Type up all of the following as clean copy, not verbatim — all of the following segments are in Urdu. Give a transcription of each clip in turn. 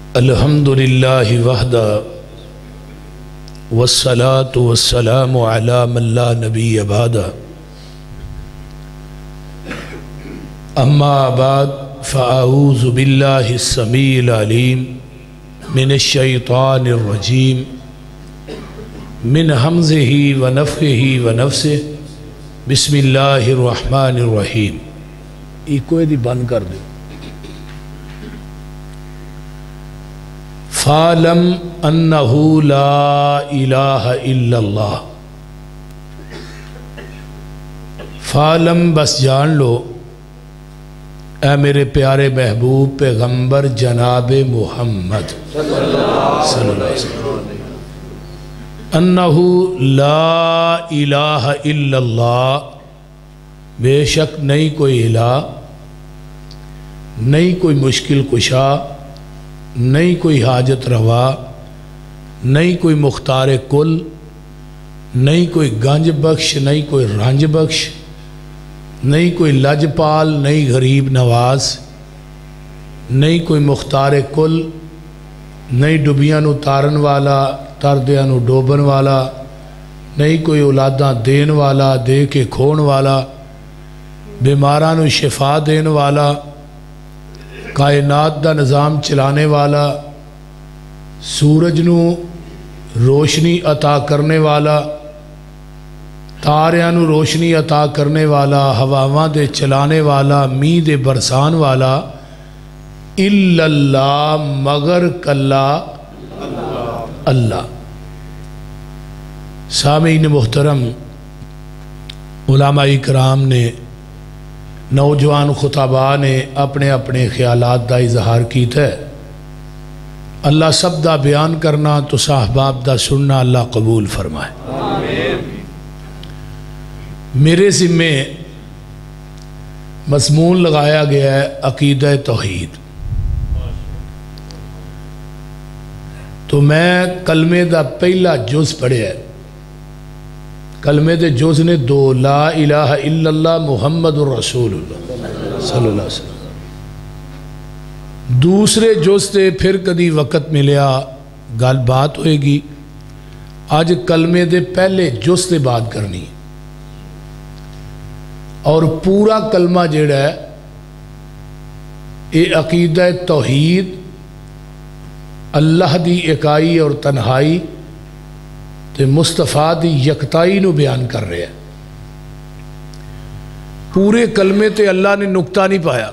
الحمدللہ وحدہ والصلاة والسلام علی من لا نبی بعدہ اما بعد فاعوذ باللہ السمیع العلیم من الشیطان الرجیم من حمزہ ونفخہ ونفثہ بسم اللہ الرحمن الرحیم. ایک دی بند کر دو. فَعْلَمْ أَنَّهُ لَا إِلَهَ إِلَّا اللَّهِ. فَعْلَمْ بس جان لو اے میرے پیارے محبوب پیغمبر جناب محمد صلی اللہ علیہ وسلم أَنَّهُ لَا إِلَهَ إِلَّا اللَّهِ، بے شک نہیں کوئی الہ، نہیں کوئی مشکل کشا، نہیں کوئی حاجت روا، نہیں کوئی مختار کل، نہیں کوئی گنج بخش، نہیں کوئی رنج بخش، نہیں کوئی لجپال، نہیں غریب نواز، نہیں کوئی مختار کل، نہیں ڈبیاں نو تارن والا تردیاں نو ڈوبن والا، نہیں کوئی اولاداں دین والا دے کے کھون والا، بیماراں نو شفا دین والا، کائنات دا نظام چلانے والا، سورج نو روشنی عطا کرنے والا، تاریاں نو روشنی عطا کرنے والا، ہواواں دے چلانے والا، میہ دے برسان والا، الا اللہ مگر کلا اللہ. سامعین محترم، علماء کرام نے، نوجوان خطباء نے اپنے اپنے خیالات دا اظہار کیتا ہے. اللہ سب دا بیان کرنا تو صاحباب دا سننا اللہ قبول فرمائے. آمین. میرے ذمے مضمون لگایا گیا ہے عقیدہ توحید. تو میں کلمے دا پہلا جز پڑھیا ہے. کلمے دے جز نے دو، لا الہ الا اللہ محمد الرسول اللہ صلی اللہ علیہ وسلم. دوسرے جز تے پھر کدی وقت ملیا گل بات ہوئے گی. آج کلمے دے پہلے جز تے بات کرنی اور پورا کلمہ جڑا ہے یہ عقیدہ توحید، اللہ دی اکائی اور تنہائی تے مصطفیٰ دی یکتائی نو بیان کر رہے ہیں. پورے کلمے تے اللہ نے نقطہ نہیں پایا.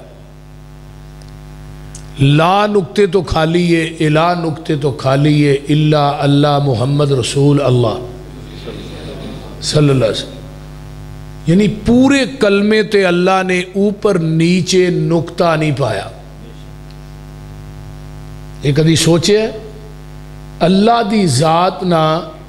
لا نقطے تو خالی ہے، الہ نقطے تو خالی ہے، الا اللہ محمد رسول اللہ صلی اللہ علیہ وسلم. یعنی پورے کلمے تے اللہ نے اوپر نیچے نقطہ نہیں پایا. یہ کدی سوچے اللہ دی ذات نہ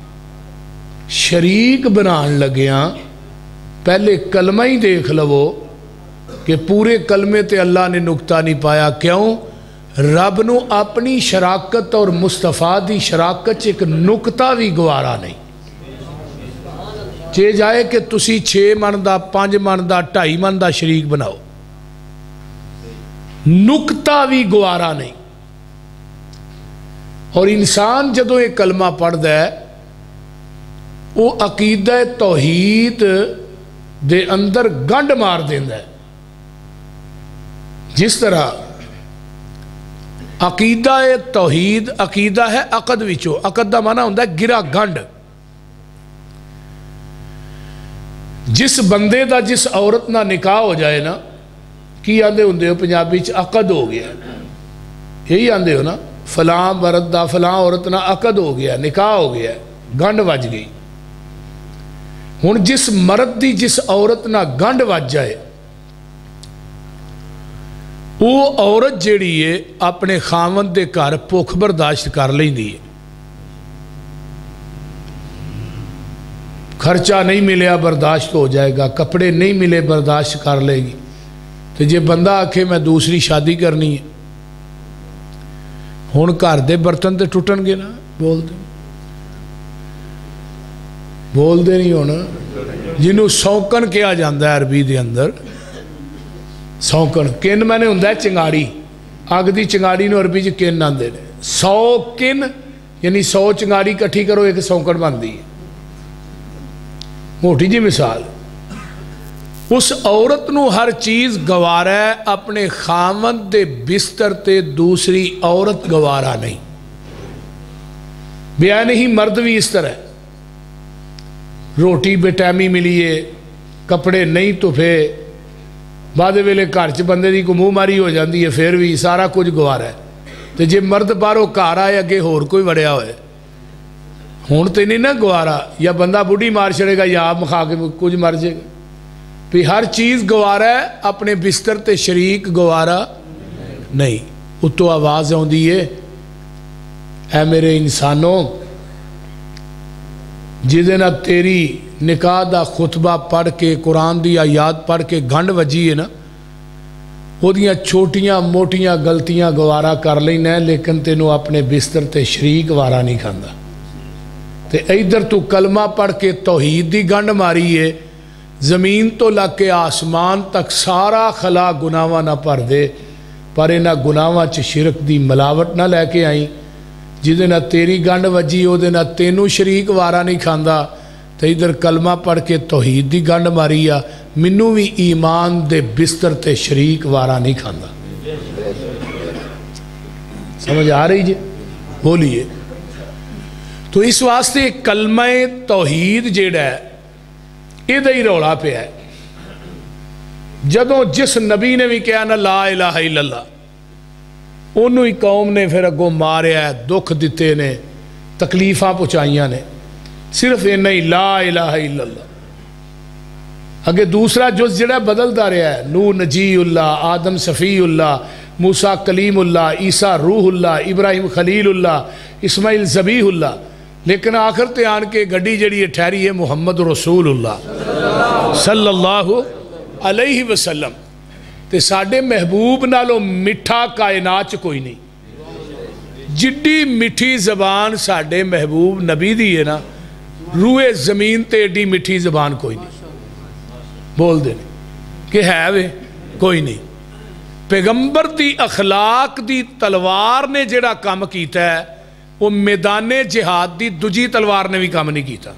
شریک بنان لگیاں پہلے کلمہ ہی دیکھ لو کہ پورے کلمے تے اللہ نے نقطہ نہیں پایا. کیوں؟ رب نو اپنی شراکت اور مصطفیٰ دی شراکت ایک نقطہ بھی گوارا نہیں. چے جائے کہ تسی 6 من دا 5 من دا 2.5 من دا شریک بناؤ، نقطہ بھی گوارا نہیں. اور انسان جدو یہ کلمہ پڑھ ہے وہ عقیدہ توحید دے اندر گنڈ مار دیندہ ہے. جس طرح عقیدہ توحید عقیدہ ہے عقد وچو، عقد دا معنی ہوندہ ہے گرا گنڈ. جس بندے دا جس عورت نہ نکاح ہو جائے نا، کی آندے ہوندے ہو پنجابی چ عقد ہو گیا، یہی آندے ہو نا، فلاں مرد دا فلاں عورت نہ عقد ہو گیا، نکاح ہو گیا، گنڈ وج گئی. ہن جس مرد دی جس عورت نہ گنڈ وج جائے وہ عورت جیڑی ہے اپنے خاوند دے گھر بھوک برداشت کر لیندی ہے. خرچہ نہیں ملیا برداشت ہو جائے گا، کپڑے نہیں ملے برداشت کر لے گی. تو جے بندہ آکھے میں دوسری شادی کرنی ہے، ہن گھر دے برتن تے ٹوٹن گے نا، بول دے نہیں ہونا. جنہوں سونکن کیا جاندہ ہے عربی دے اندر، سونکن کن میں نے ہوندہ ہے چنگاڑی، اگ دی چنگاڑی نو عربی چ کن آندے نے. 100 किन यानी 100 चिंगारी इकट्ठी करो एक सौंकड़ बनती है, मोटी जी मिसाल। उस औरत नूं हर चीज़ गवारा है, अपने खामद दे बिस्तर ते दूसरी औरत गवारा नहीं। बयान ही मर्द भी इस तरह, रोटी बेटैमी मिलीए, कपड़े नहीं धुफे, बाद वेले घर च बंदे दी मुँह मारी हो जाती है, फिर भी सारा कुछ गवारा है। तो जे मर्द बाहरों घर आए अगे होर कोई वड़िया होए, हुण तो नहीं ना गवारा, या बंदा बुढ़ी मार छड़ेगा या आप मखा के कुछ मर जाएगा। भी हर चीज़ गवारा है, अपने बिस्तर ते शरीक गवारा नहीं। उत्तों आवाज़ आउंदी है, ऐ मेरे इंसानों, जिहदे नाल तेरी निकाह दा खुतबा पढ़ के कुरान दी आयात पढ़ के गंढ वजी है ना, ओदियां छोटियां मोटियां गलतियां गवारा कर लेना, लेकिन तेनों अपने बिस्तर ते शरीक वारा नहीं खांदा। ते इधर तू कलमा पढ़ के तौहीद दी गंढ मारी है, जमीन तो लग के आसमान तक सारा खला गुनाहां ना भर दे, पर इन्हां गुनाहां च शिरक दी मिलावट ना लैके आई, जिहदे नाल तेरी गंढ वजी ओहदे नाल तेनू शरीक वारा नहीं खांदा। तो इधर कलमा पढ़ के तौहीद दी गंढ मारी आ, मैनू भी ईमान दे बिस्तर ते शरीक वारा नहीं खांदा। समझ आ रही जी? बोलिए। तो इस वास्ते कलमा तौहीद जेड़ा है इहदा ही रौला पिया है। जदों जिस नबी ने भी कहा ना ला इलाहा इल्लल्लाह, उन्होंने ही कौम ने फिर अगों मारिया है, दुख दिते ने, तकलीफां पहुँचाइयां ने, सिर्फ इन्ना ही ला इलाहा इल्लल्लाह। अगे दूसरा जुज़ जिहड़ा बदलता रहा है, नूह नजीउल्लाह, आदम सफ़ीउल्लाह, मूसा कलीमुल्लाह, ईसा रूहुल्लाह, इब्राहिम खलीलुल्लाह, इस्माइल ज़बीहुल्लाह, लेकिन आखिर ते आन के गड्डी जड़ी ठहरी है मुहम्मद रसूलुल्लाह सल्लल्लाहु अलैहि वसल्लम। ते साडे महबूब नालों मिठा कायनात च कोई नहीं। जिड्डी मिठी जबान साडे महबूब नबी दी है ना, रूए जमीन ते एडी मिठी जबान कोई नहीं। बोल दे कि है वे कोई नहीं। पैगंबर दी अखलाक दी तलवार ने जेड़ा काम कीता है, वो मैदाने जिहाद दी दूजी तलवार ने भी काम नहीं किया।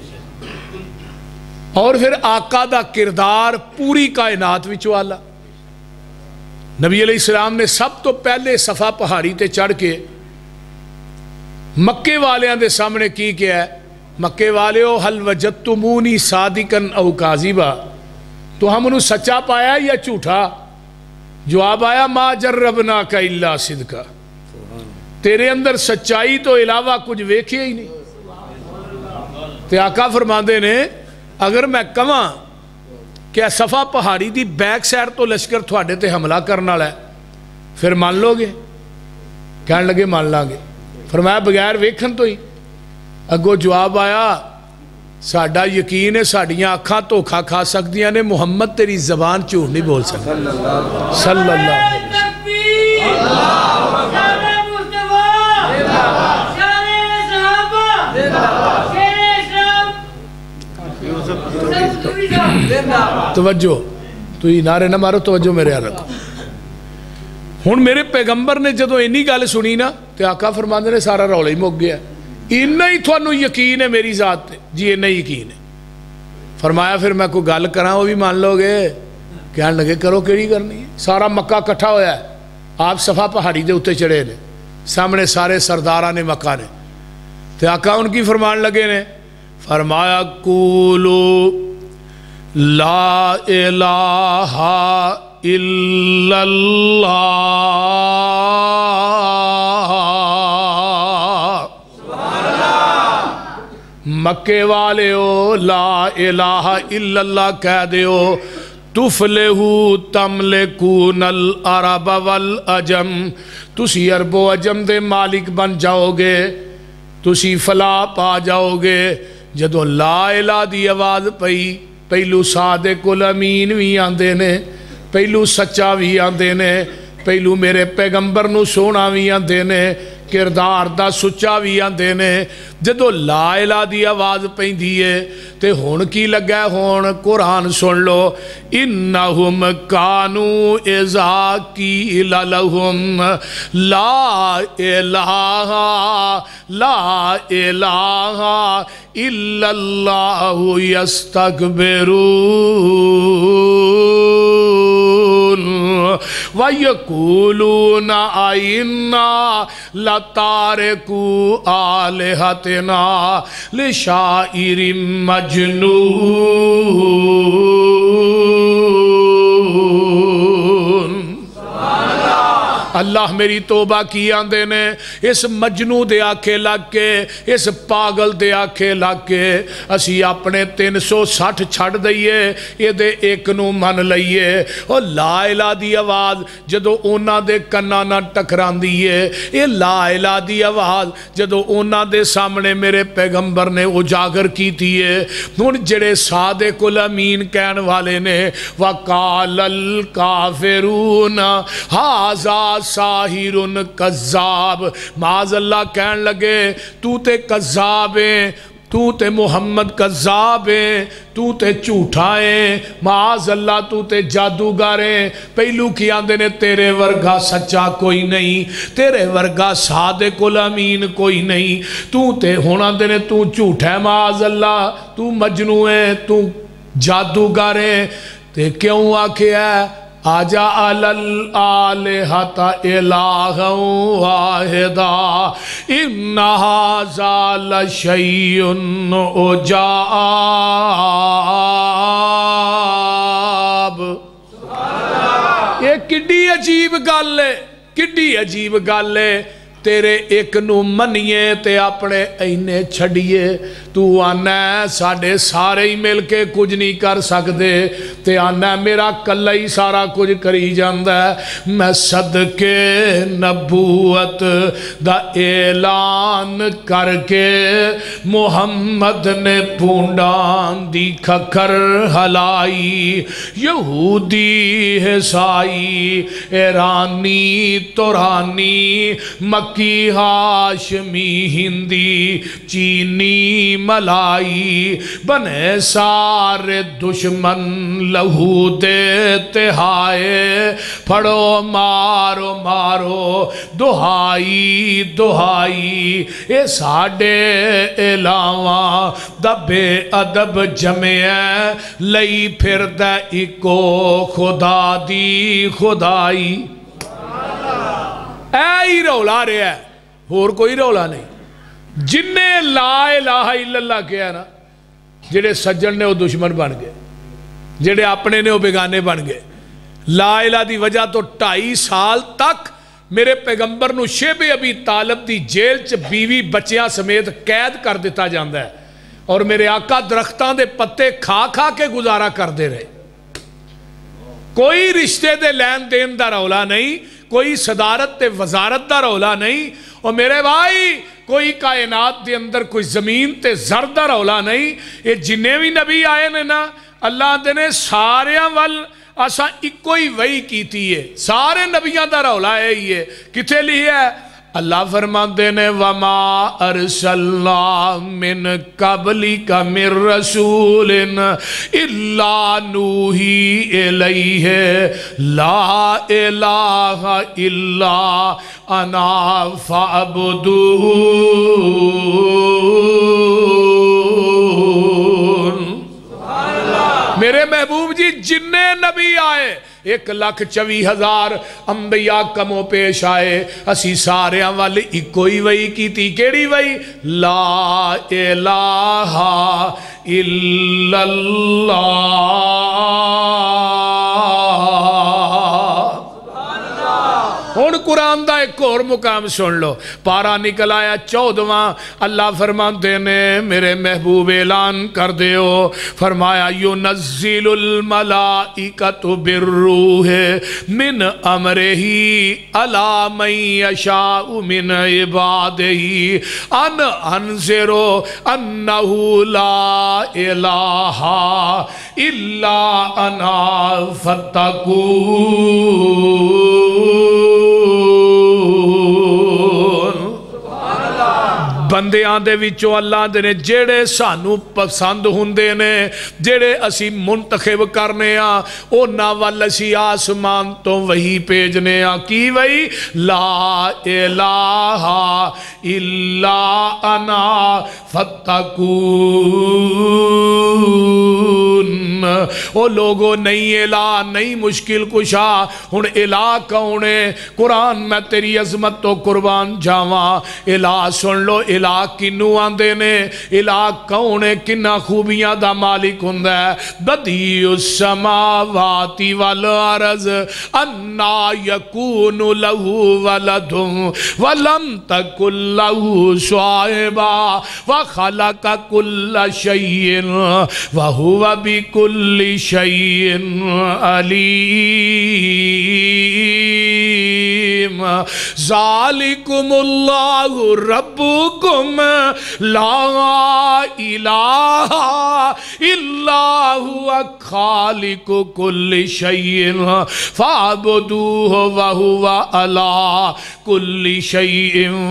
और फिर आका दा किरदार पूरी कायनात विचों आला। नबी अलैहिस्सलाम ने सब तो पहले सफा पहाड़ी ते चढ़ के मक्के वालियां दे सामने की किया है, मक्के वालियो हल वजदतुमूनी सादिकन औ काज़िबा, तो हम उन्हें सच्चा पाया या झूठा? जवाब आया मा जर्रबना का इल्ला सिदका, तेरे अंदर सच्चाई तो इलावा कुछ वेखिया ही नहीं। ते आका फरमाते ने अगर मैं कहां कि सफा पहाड़ी की बैक साइड तो लश्कर थोड़े ते हमला करने वाला है, फिर मान लोगे? कह लगे मान लांगे। फरमाया बगैर वेखन तो ही। अगों जवाब आया साडा यकीन है साडियां अखां धोखा खा सकदियां ने, मुहम्मद तेरी जबान झूठ नहीं बोल सकती। सल्लल्लाहु तवज्जो, तू ही नारे ना मारो, तवज्जो मेरे यार रखो। हुण मेरे पैगंबर ने जदों इन्नी गल सुनी ना, तो आका फरमांदे ने सारा रौला ही मुक गया। इन्ना ही तुहानू यकीन है मेरी जात ते? जी इन्ना ही यकीन है। फरमाया फिर मैं कोई गल करा वो भी मान लोगे? कह लगे करो, केड़ी करनी है? सारा मक्का इकट्ठा होया है, आप सफा पहाड़ी के उत्ते चढ़े ने, सामने सारे सरदारा ने मक्का ने। तो आका उनकी फरमान लगे ने, फरमाया कूलू ला इलाहा इल्लल्लाह, मक्के वाले हो ला इलाहा इल्लल्लाह कह दो, तुफलेहू तमलेकूनल अरब वल अजम, तुसी अरबो अजम दे मालिक बन जाओगे, तुसी फलाह पा जाओगे। जदों ला इलाहा दी आवाज़ पई, पहलू सादिकुल अमीन भी आंदे ने, पहलू सच्चा भी आंदे ने, पहलू मेरे पैगंबर नू सोना भी आंदे ने, किरदार दा सुच्चा भी आंदे ने जदों ला इलाहा दी आवाज़ पैंदी है ते हुण की लगा हुण कुरान सुन लो इन्नहुम कानू इज़ा कीला लहुम ला इलाहा इल्लल्लाहु यस्तकबिरून वयकूलूना आइन्ना लतारिकू आलिहतिना लिशाइरिम मजनून। अल्लाह मेरी तोबा की आंदे ने इस मजनू दे आखे लग के इस पागल दे आखे लग के असी अपने 360 छड़ दईए ये एक नू मन लईए। और ला इलाहा दी आवाज़ जदों उन्हां दे कन्नां नाल टकरांदी है ये ला इलाहा दी आवाज़ जदों उन्हां दे सामने मेरे पैगंबर ने उजागर कीती है। हुण जिहड़े सादिकुल अमीन कहण वाले ने वकालल काफिरून हाज़ा साहिरुन कज़्ज़ाब माज़ अल्लाह कहन लगे तू ते कज़्ज़ाब है तू ते मुहम्मद कज़्ज़ाब है तू ते झूठा है माज़ अल्लाह तू ते जादूगर है। पहलू की आंदे ने तेरे वर्गा सच्चा कोई नहीं तेरे वर्गा सादिकुल अमीन कोई नहीं तू ते हुण आंदे ने तू झूठा है माज़ अल्लाह तू मजनू है तू जादूगर है। ते क्यों आखिया आजा अलल आलिहता इलाहन वाहिदा इन्ना हाज़ा लशैउन उजाब। ये किड्डी अजीब गल है किड्डी अजीब गल है तेरे एक नू मनीए ते अपने इन्ने छड़िए तू आना साडे सारे ही मिल के कुछ नहीं कर सकते ते आना मेरा कल्ला ही सारा कुछ करी जांदा है। मैं सदके नबूवत दा ऐलान करके मुहम्मद ने पूंडां दी खखर हलाई यहूदी ईसाई ईरानी तुरानी मक्की हाशमी हिंदी चीनी मलाई बने सारे दुश्मन लहू दे तिहाए फड़ो मारो मारो दुहाई दुहाई ये साडे इलावा दबे अदब जमिया लई फिरदा इको खुदा दी खुदाई। ऐ ही रौला रहा है होर कोई रौला नहीं। जिन्ने ला इलाहा इल्लल्लाह किया ना जेड़े सज्जन ने वो दुश्मन बन गए जेड़े अपने ने वो बेगाने बन गए। ला इलाहा दी वजह तो 2.5 साल तक मेरे पैगंबर नूं शेबे अबी तालिब दी जेल च बीवी बच्चियां समेत कैद कर दिता जाता है और मेरे आका दरख्तां दे पत्ते खा खा के गुजारा करते रहे। कोई रिश्ते दे लैन देन दा रौला नहीं कोई सदारत ते वजारत दा रौला नहीं और मेरे भाई कोई कायनात दे अंदर कोई जमीन ते जर दा रौला नहीं। ये जिन्ने भी नबी आए ने ना अल्लाह दे ने सारियां वल असा इको ही वही कीती है सारे नबियां दा रौला यही है। किथे लिखा है अल्लाह फरमाते ने वमा अरसलना मिन कबलिका मिर रसूलिन इल्ला नूही इलैहि ला इलाहा इल्ला अना फअब्दून। मेरे महबूब जी जिन्ने नबी आए 1,24,000 अंबिया कमो पेश आए असी सारे वाल इको ही वही की केड़ी वही ला इलाहा इल्लल्लाह। हुण कुरान दा एक और मुकाम सुन लो पारा निकल आया 14वां अल्लाह फरमाते ने मेरे महबूब ऐलान कर दियो फरमाया युनज़्ज़िलुल मलाइकतु बिर्रूहि मिन अमरिही अला मन यशाउ मिन इबादिही अन अनज़िरु अन्नहु ला इलाहा इल्ला अना फत्तकून। بندیاں دے وچوں اللہ دے نے جیڑے سانو پسند ہوندے نے جیڑے اسی منتخب کرنے اونا وال اسی آسمان تو وہی پیجنے کی وہی لا الہ الا انا فتقون او لوگو نہیں الہ نہیں مشکل کشا ہن الہ کونے قرآن میں تیری عظمت تو قربان جاواں الہ سن لو الہ کنو آندے نے الہ کونے کنہ خوبیاں دا مالک ہوندہ ہے بدیع السماوات والارض انا یکون لہو ولد ولم تکن لہو صاحبہ وخلق کل شیء وہو بکل شیء علیم ذالکم اللہ ربکم لا الہ الا هو خالق کل شیء فاعبدوہ وہو علی کل شیء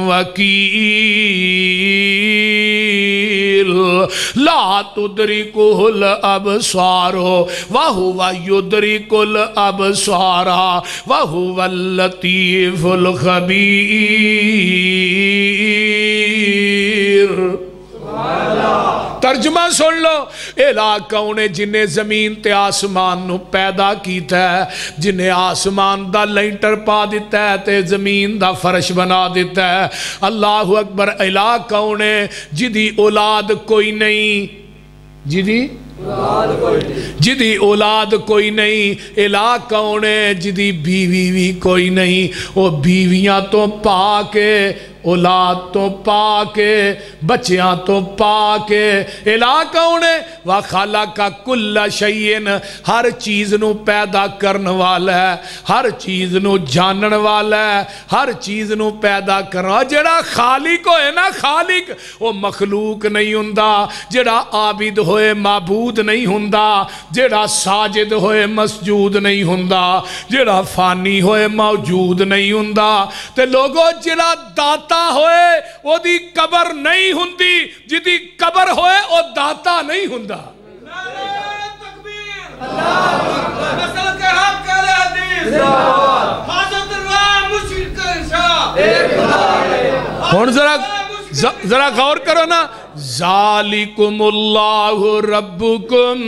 وکیل لا تدرکہ الابصار وہو یدرک الابصار وہو اللطیف الخبیر ترجمہ سن لو الہ کونے جنہیں زمین تے آسمان نو پیدا کیتا ہے جنہیں آسمان دا لینٹر پا دیتا ہے تے زمین دا فرش بنا دیتا ہے اللہ اکبر الہ کونے جدی اولاد کوئی نہیں جدی اولاد کوئی نہیں الہ کونے جدی بیوی بھی کوئی نہیں وہ بیویاں تو پاکے اولاد تو پاکے بچیاں تو پاکے الہ کونے وَخَلَقَ كُلَّ شَيْءٍ ہر چیز نو پیدا کرن والا ہے ہر چیز نو جانن والا ہے ہر چیز نو پیدا کرنا جڑا خالق ہوئے نا خالق وہ مخلوق نہیں ہوندہ جڑا عابد ہوئے معبود نہیں ہوندہ جڑا ساجد ہوئے مسجود نہیں ہوندہ جڑا فانی ہوئے موجود نہیں ہوندہ تے لوگو جڑا داتا ہوئے وہ دی قبر نہیں ہوندی جدی قبر ہوئے وہ داتا نہیں ہوندہ تکبیر مسئلہ کے حق کہلے حدیث حاضرت اللہ مشرک انشاء ہون ذرا غور کرو نا ذالکم اللہ ربکم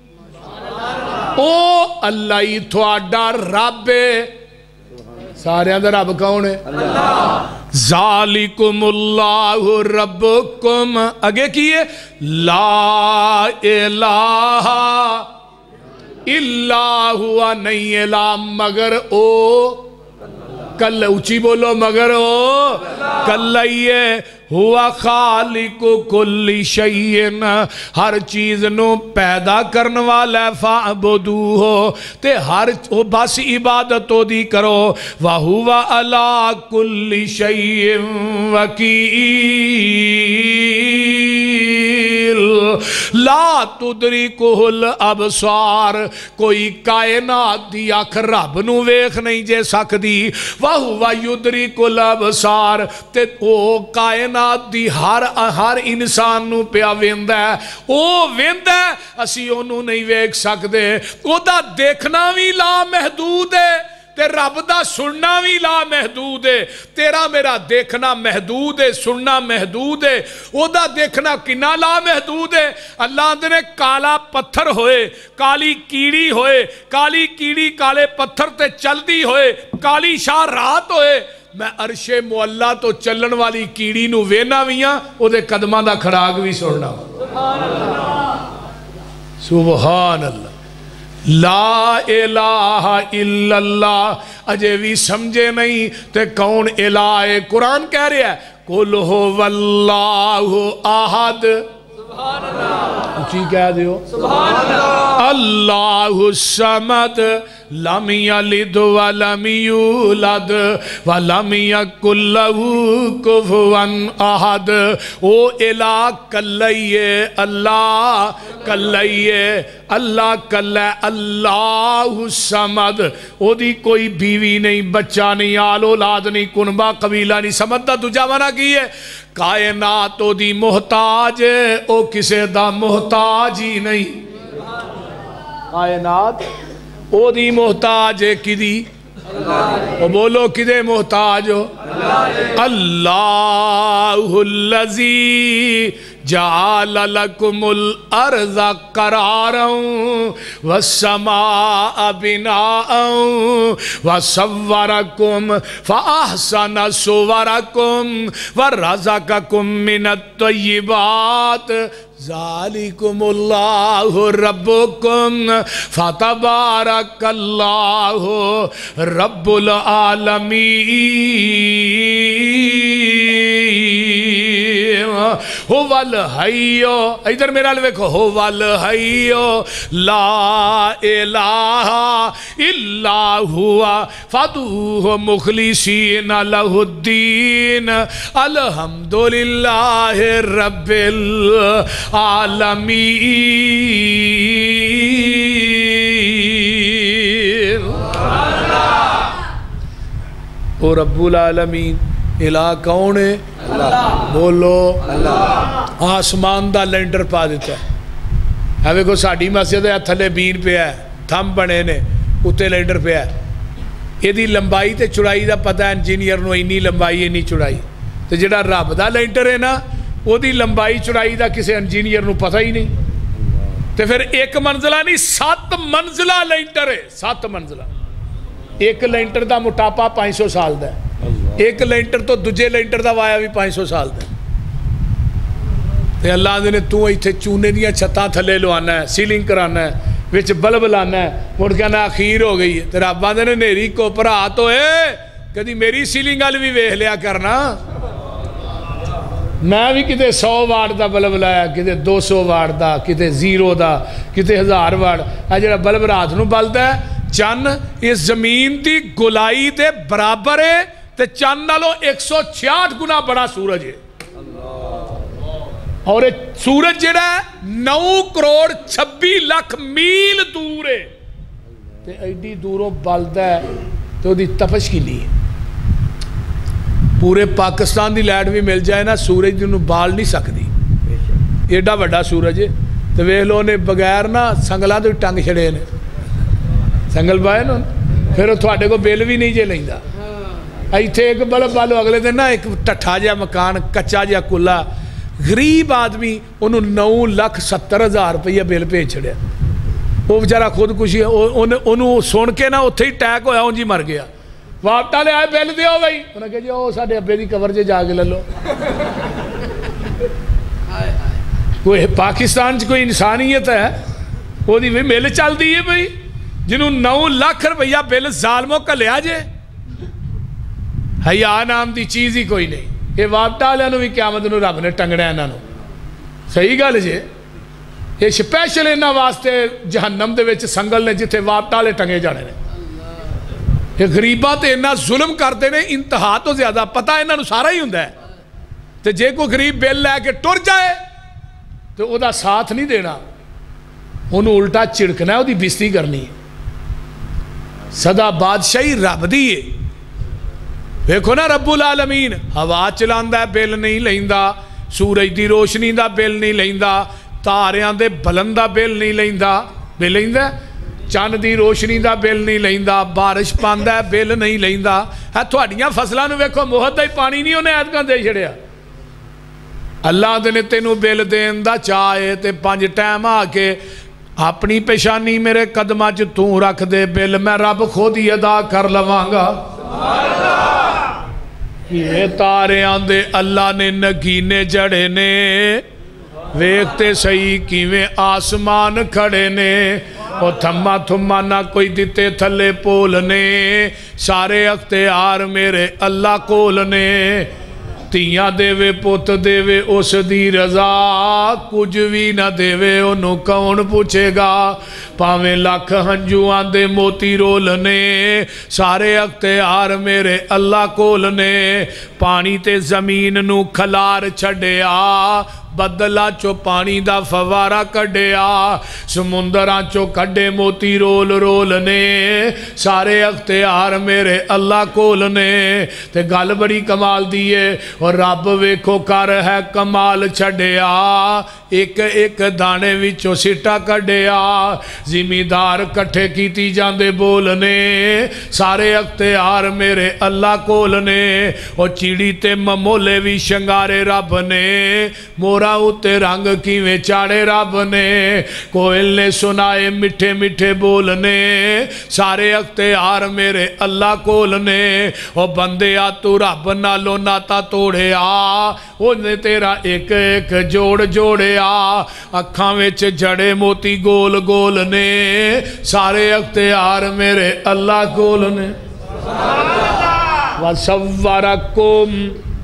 او اللہ ہی تھوڑا رب سارے اندر رب کون ہے ذالکم اللہ ربکم اگے کیے لا الہ الا ہوا نہیں الہ مگر او کل اچھی بولو مگر او کل یہ ہوا خالق کل شیئن ہر چیز نو پیدا کرن والا فاعبدوہ تے ہر بس عبادت تو دی کرو وَهُوَ عَلَىٰ كُلِّ شَيْءٍ وَكِيلٌ لا تدرکہ الابصار کوئی کائنات دی آنکھ رب نو ویکھ نہیں جے سکدی وَهُوَ يُدْرِكُ الابصار تے او کائنات دی ہر انسان نو پیا ویندہ ہے او ویندہ ہے اسی انہوں نہیں ویکھ سکدے او دا دیکھنا بھی لا محدود ہے تے رب دا سننا بھی لا محدود ہے تیرا میرا دیکھنا محدود ہے سننا محدود ہے او دا دیکھنا کنا لا محدود ہے اللہ نے کالا پتھر ہوئے کالی کیڑی ہوئے کالی کیڑی کالے پتھر تے چل دی ہوئے کالی شاہ رات ہوئے میں عرش معلہ تو چلن والی کیڑی نو وینا ویاں او دے قدمہ دا کھڑاگ بھی سوڑنا سبحان اللہ لا الہ الا اللہ اجے بھی سمجھے نہیں تے کون الہ ہے قرآن کہہ رہا ہے قُلْ هُوَ اللَّهُ أَحَدٌ اچھی کہہ دیو اللہ الصمد لم یلد ولم یولد ولم یکن لہ کفوا احد او الہ کلیے اللہ کلیے اللہ کلے اللہ الصمد او دی کوئی بیوی نہیں بچہ نہیں آل اولاد نہیں کنبہ قبیلہ نہیں سمد دا دجا منع کی ہے کائنات او دی محتاج ہے او کسے دا محتاج ہی نہیں کائنات او دی محتاج ہے کدی او بولو کدے محتاج ہو اللہ الذی جعل لکم الارض قرارا والسماء بناء وصورکم فاحسن صورکم ورزقکم من الطیبات ذالکم اللہ ربکم فتبارک اللہ رب العالمین هو الحی ادھر میرا لکھو هو الحی لا الہ الا هو فادعوہ مخلصین لہ الدین الحمدللہ رب العالمین او رب العالمین الہ کون ہے بولو آسمان دا لینڈر پا دیتا ہے ہمیں کو ساڑھی مسجد ہے تھلے بین پہ ہے تھم بنے نے اتے لینڈر پہ ہے یہ دی لمبائی تے چڑائی دا پتہ ہے انجینئر نو اینی لمبائی اینی چڑائی تو جڑا رب دا لینڈر ہے نا وہ دی لمبائی چڑائی دا کسے انجینئر نو پتہ ہی نہیں تو پھر ایک منزلہ نہیں 7 منزلہ لینڈر ہے 7 منزلہ ایک لینڈر دا مٹاپا 500 سال دا ہے ایک لینٹر تو دجے لینٹر دا وایا بھی 500 سال دا تے اللہ نے تو ایتھے چونے دیا چھتاں تھلے لوانا ہے سیلنگ کرانا ہے وچ بلب لانا ہے مڑ کہنا اخیر ہو گئی ہے تیرا ابا نے نیری کو پرا تو ہے کدی میری سیلنگ آل بھی ویہ لیا کرنا میں بھی کتے 100 واٹ دا بلب لایا کتے 200 واٹ دا کتے 0 دا کتے 1000 واٹ جڑا بلب رات نو بلدا ہے چن اس زمین دی گلائی دے برابر ہے تے چند نالو 166 گنا بڑا سورج ہے اور سورج جڑا ہے 9 کروڑ 26 لاکھ میل دور ہے تے ایڈی دوروں بلدا ہے تو دی تپش کی لی ہے پورے پاکستان دی لائٹ بھی مل جائے نا سورج دی انہوں بال نہیں سکتی ایڈا بڑا سورج ہے تو ویلو نے بغیر نا سنگلہ تو ٹنگ چھڑے نے سنگل پائے نا پھر وہ تھوڑے کو بیل بھی نہیں جے لیندا ایتھے ایک بلب بالو اگلے دن نا ایک ٹٹھا جا مکان کچا جا کلا غریب آدمی انہوں 9,70,000 روپیہ بیل پہ چھڑیا وہ بچارہ خود کچھ انہوں سن کے نا اتھے ہی ٹیک ہویا ان جی مر گیا واپٹا لے آئے بیل دیو بھائی انہوں نے کہا جی وہ ساڑھے ابے دی کور جے جا کے لے لو کوئی پاکستان چ کوئی انسانیت ہے وہ دی بھی مل چل دی ہے بھائی جنہوں 9 لاکھ روپیہ بیل ظالموں کا لیا جے حیاء نام دی چیز ہی کوئی نہیں یہ واپٹا لے انہوں بھی قیامت انہوں رب نے ٹنگڑے ہیں انہوں صحیح گا لجے یہ سپیشل انہوں واسطے جہنم دے ویچ سنگل نے جتے واپٹا لے ٹنگے جانے نے یہ غریبہ تے انہوں ظلم کرتے نے انتہا تو زیادہ پتہ انہوں سارا ہی ہوندہ ہے تو جے کو غریب بیل لے کے ٹر جائے تو او دا ساتھ نہیں دینا انہوں الٹا چڑکنا ہے او دی بیستی کرنی ہے صدا بادشاہی رب دی ہے دیکھو نا رب العالمین ہوا چلاندہ ہے بیل نہیں لیندہ سورج دی روشنی دا بیل نہیں لیندہ تاریاں دے بلندہ بیل نہیں لیندہ بیل لیندہ چاند دی روشنی دا بیل نہیں لیندہ بارش پاندہ ہے بیل نہیں لیندہ ہے تو اڈیاں فصلہ نو ویکھو محد ہی پانی نہیں ہونے ایدکاں دے چھڑیا اللہ نے تینوں بیل دین دا چاہے تے 5 ٹائم آکے اپنی پیشانی میرے قدمہ جو تو رکھ دے بیل میں رب خود ہی ادا کر لوانگا یہ تارے آندے اللہ نے نگینے جڑے نے ویکھتے صحیح کیویں آسمان کھڑے نے اور تھما تھما نہ کوئی دیتے تھلے پول نے سارے اختیار میرے اللہ کول نے ਧੀਆਂ ਦੇਵੇ ਪੁੱਤ ਦੇਵੇ ਉਸ ਦੀ ਰਜ਼ਾ ਕੁਝ ਵੀ ਨਾ ਦੇਵੇ ਉਹਨੂੰ ਕੌਣ ਪੁੱਛੇਗਾ ਭਾਵੇਂ ਲੱਖ ਹੰਝੂਆਂ ਦੇ ਮੋਤੀ ਰੋਲ ਨੇ ਸਾਰੇ ਅਖਤਿਆਰ ਮੇਰੇ ਅੱਲਾ ਕੋਲ ਨੇ ਪਾਣੀ ਤੇ ਜ਼ਮੀਨ ਨੂੰ ਖਲਾਰ ਛੱਡਿਆ ਬੱਦਲਾਂ ਚੋਂ ਪਾਣੀ ਦਾ ਫਵਾਰਾ ਕੱਢਿਆ ਸਮੁੰਦਰਾਂ ਚੋਂ ਕੱਢੇ ਮੋਤੀ ਰੋਲ ਰੋਲ ਨੇ ਸਾਰੇ ਅਖਤਿਆਰ ਮੇਰੇ ਅੱਲਾ ਕੋਲ ਨੇ ਤੇ ਗੱਲ ਬੜੀ ਕਮਾਲ ਦੀ ਏ ਔਰ ਰੱਬ ਵੇਖੋ ਕਰ ਹੈ ਕਮਾਲ ਛੱਡਿਆ ਇੱਕ ਇੱਕ ਦਾਣੇ ਵਿੱਚੋਂ ਸਿੱਟਾ ਕੱਢਿਆ ਜ਼ਿਮੀਦਾਰ ਇਕੱਠੇ ਕੀਤੀ ਜਾਂਦੇ ਬੋਲ ਨੇ ਸਾਰੇ ਅਖਤਿਆਰ ਮੇਰੇ ਅੱਲਾ ਕੋਲ ਨੇ ਉਹ ਚਿੜੀ ਤੇ ਮਮੋਲੇ ਵੀ ਸ਼ਿੰਗਾਰੇ ਰੱਬ ਨੇ ਮੋਰਾ ਉੱਤੇ ਰੰਗ ਕਿਵੇਂ ਚਾੜੇ ਰੱਬ ਨੇ ਕੋਇਲ ਨੇ ਸੁਨਾਏ ਮਿੱਠੇ ਮਿੱਠੇ ਬੋਲ ਨੇ ਸਾਰੇ ਅਖਤਿਆਰ ਮੇਰੇ ਅੱਲਾ ਕੋਲ ਨੇ ਉਹ ਬੰਦਿਆ ਤੂੰ ਰੱਬ ਨਾਲੋਂ ਨਾਤਾ ਤੋੜਿਆ ਉਹਨੇ ਤੇਰਾ ਇੱਕ ਇੱਕ ਜੋੜ ਜੋੜਿਆ ਅੱਖਾਂ ਵਿੱਚ ਜੜੇ ਮੋਤੀ ਗੋਲ ਗੋਲ ਨੇ ਸਾਰੇ ਅਖਤਿਆਰ ਮੇਰੇ ਅੱਲਾ ਕੋਲ ਨੇ ਵਸਵਰਕੁਮ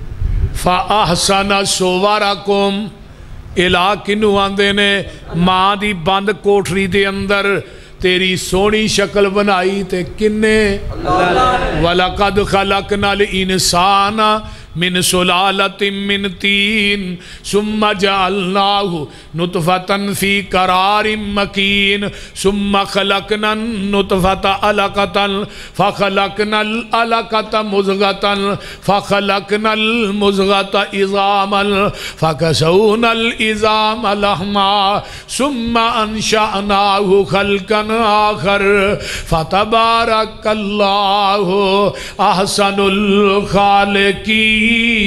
ਫਅਹਸਨ ਸੁਵਰਕੁਮ ਇਲਾ ਕਿਨੂੰ ਆਂਦੇ ਨੇ ਮਾਂ ਦੀ ਬੰਦ ਕੋਠੜੀ ਦੇ ਅੰਦਰ तेरी सोहनी शक्ल बनाई ते किन्ने वलकद खलकनल इंसान मिन सुलालतिन मिन तीन सुम्मा जअलनाहु नुतफतन फी करारिम मकीन सुम्मा खलकनन नुतफता अलकतन फखलकनल अलकत मुज़गतन फखलकनल मुज़गत इज़ामन फकसौनल इज़ाम लहमा सुम्मा अंशअनाहु खल्कन आखर फतबारकल्लाहु अहसनुल खालिकीन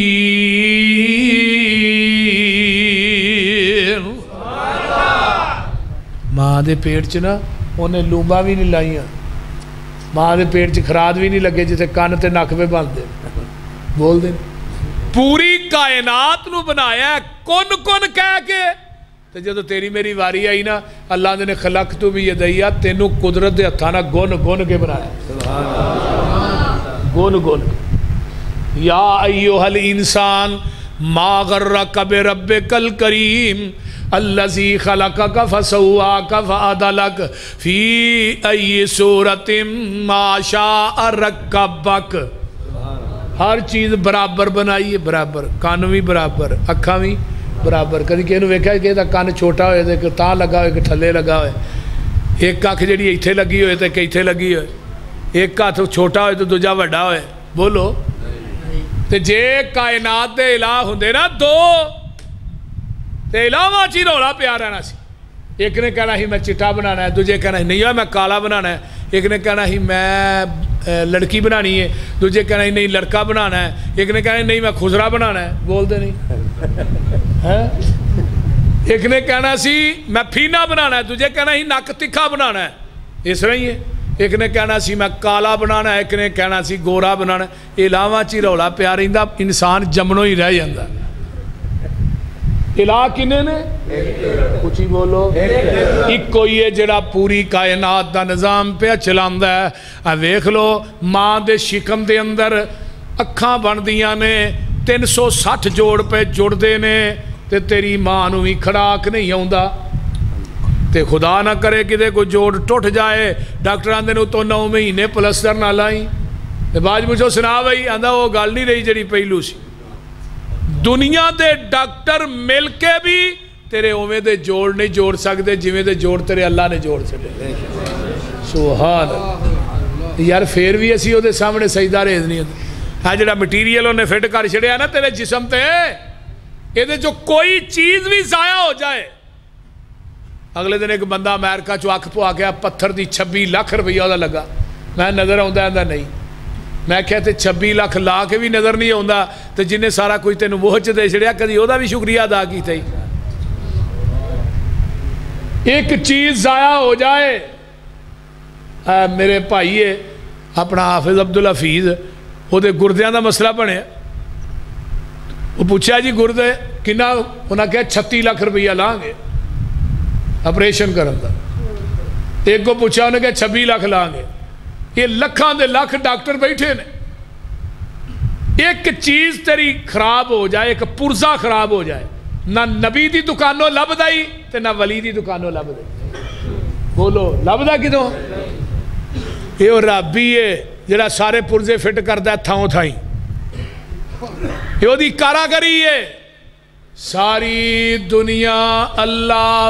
मां दे पेट च ना उन्हें लूंबा भी नहीं लाइया मां दे पेट च खराद भी नहीं लगे जिसे कान ते नक पे बनते बोल दे पूरी कायनात नू बनाया कुन कुन कह के ते जदों तेरी मेरी वारी आई ना अल्लाह ने खलक तू भी यदैया तेनू कुदरत दे हत्थां नाल गुन गुन के बनाया गुन गुन या अय्युहल इंसान मा गर्रक बिरब्बिकल करीम अल्लज़ी खलकक फसव्वाक फअदलक फी अय्यि सूरतिन मा शाअ रक्कबक हर चीज़ बराबर बनाई है बराबर कान भी बराबर अखां भी बराबर कभी किसी वेख्या कि कान छोटा होए तो तां लगा होए कि थल्ले लगा होए एक अख जी इत्थे लगी होए तो कि इत्थे लगी होए एक हथ छोटा होए तो दूजा वड्डा होए बोलो ते जे कायनात दे इलाह हुंदे ना दो ते इलाहां च ही रौला पिया रहना सी एक ने कहना ही मैं चिट्टा बनाना है दूजे कहना ही नहीं मैं काला बनाना है एक ने कहना ही मैं लड़की बनानी है दूजे कहना ही नहीं लड़का बनाना है एक ने कहना नहीं मैं खुजरा बनाना है बोलते नहीं है एक ने कहना सी मैं फीना बनाना है दूजे कहना ही नक तिखा बनाना है इस तरह ही है एक ने कहना सी मैं काला बनाना है एक ने कहना सी गोरा बनाना है इलाहां च ही रौला पिया रहिंदा इंसान जमनों ही रह जांदा इलाह किन्ने ने कुछ ही बोलो एक ही है जिहड़ा पूरी कायनात दा निज़ाम पे चलांदा है वेख लो मां दे शिकम दे अंदर अखां बनदियां ने 360 जोड़ पे जुड़दे ने ते तेरी मां नूं भी खड़ाक नहीं आउंदा ते खुदा ना करे किते कोई जोड़ टुट जाए डॉक्टर आंदे ने तो 9 महीने प्लस्तर ना लाई ते बाद पुछो सुना बई आंदा वो गल नहीं रही जिहड़ी पहलू सी दुनिया दे डॉक्टर मिल के भी तेरे उवें दे जोड़ नहीं जोड़ सकते जिवें दे जोड़ तेरे अल्लाह ने जोड़ छड्डे सुभान यार फिर भी असीं उहदे सामने सजदा रेज़ नहीं है जिहड़ा मटीरियल उन्हें फिट कर छड़िया ना तेरे जिसम ते इहदे जो कोई चीज़ भी जाया हो जाए अगले दिन एक बंदा अमेरिका चो अख पवा के पत्थर की 26 लाख रुपया उहदा लगा मैं नज़र आउंदा आंदा नहीं मैं क्या 26 लाख ला के भी नज़र नहीं आता तो जिन्हें सारा कुछ तेन मोह च दे छड़िया कभी वह भी शुक्रिया अदा किया एक चीज़ ज़ाया हो जाए मेरे भाई है अपना हाफिज अब्दुल हफीज़ वो गुरदियां का मसला बनया वो पूछा जी गुरदे किन्ना उन्हें कहा 36 लाख रुपया लाँगे ऑपरेशन करन दा एक को पूछा उन्हें कहा 26 लाख लाँगे ये लखां दे लख डॉक्टर बैठे ने ایک چیز تیری خراب ہو جائے، ایک پرزا خراب ہو جائے، نہ نبی دی دکانوں لب دائی تے نہ ولی دی دکانوں لب دائی، بولو لب دا کدوں؟ یہ رابی ہے جڑا سارے پرزے فٹ کردا تھاؤں تھائیں، یہ دی کاراگری ہے۔ ساری دنیا اللہ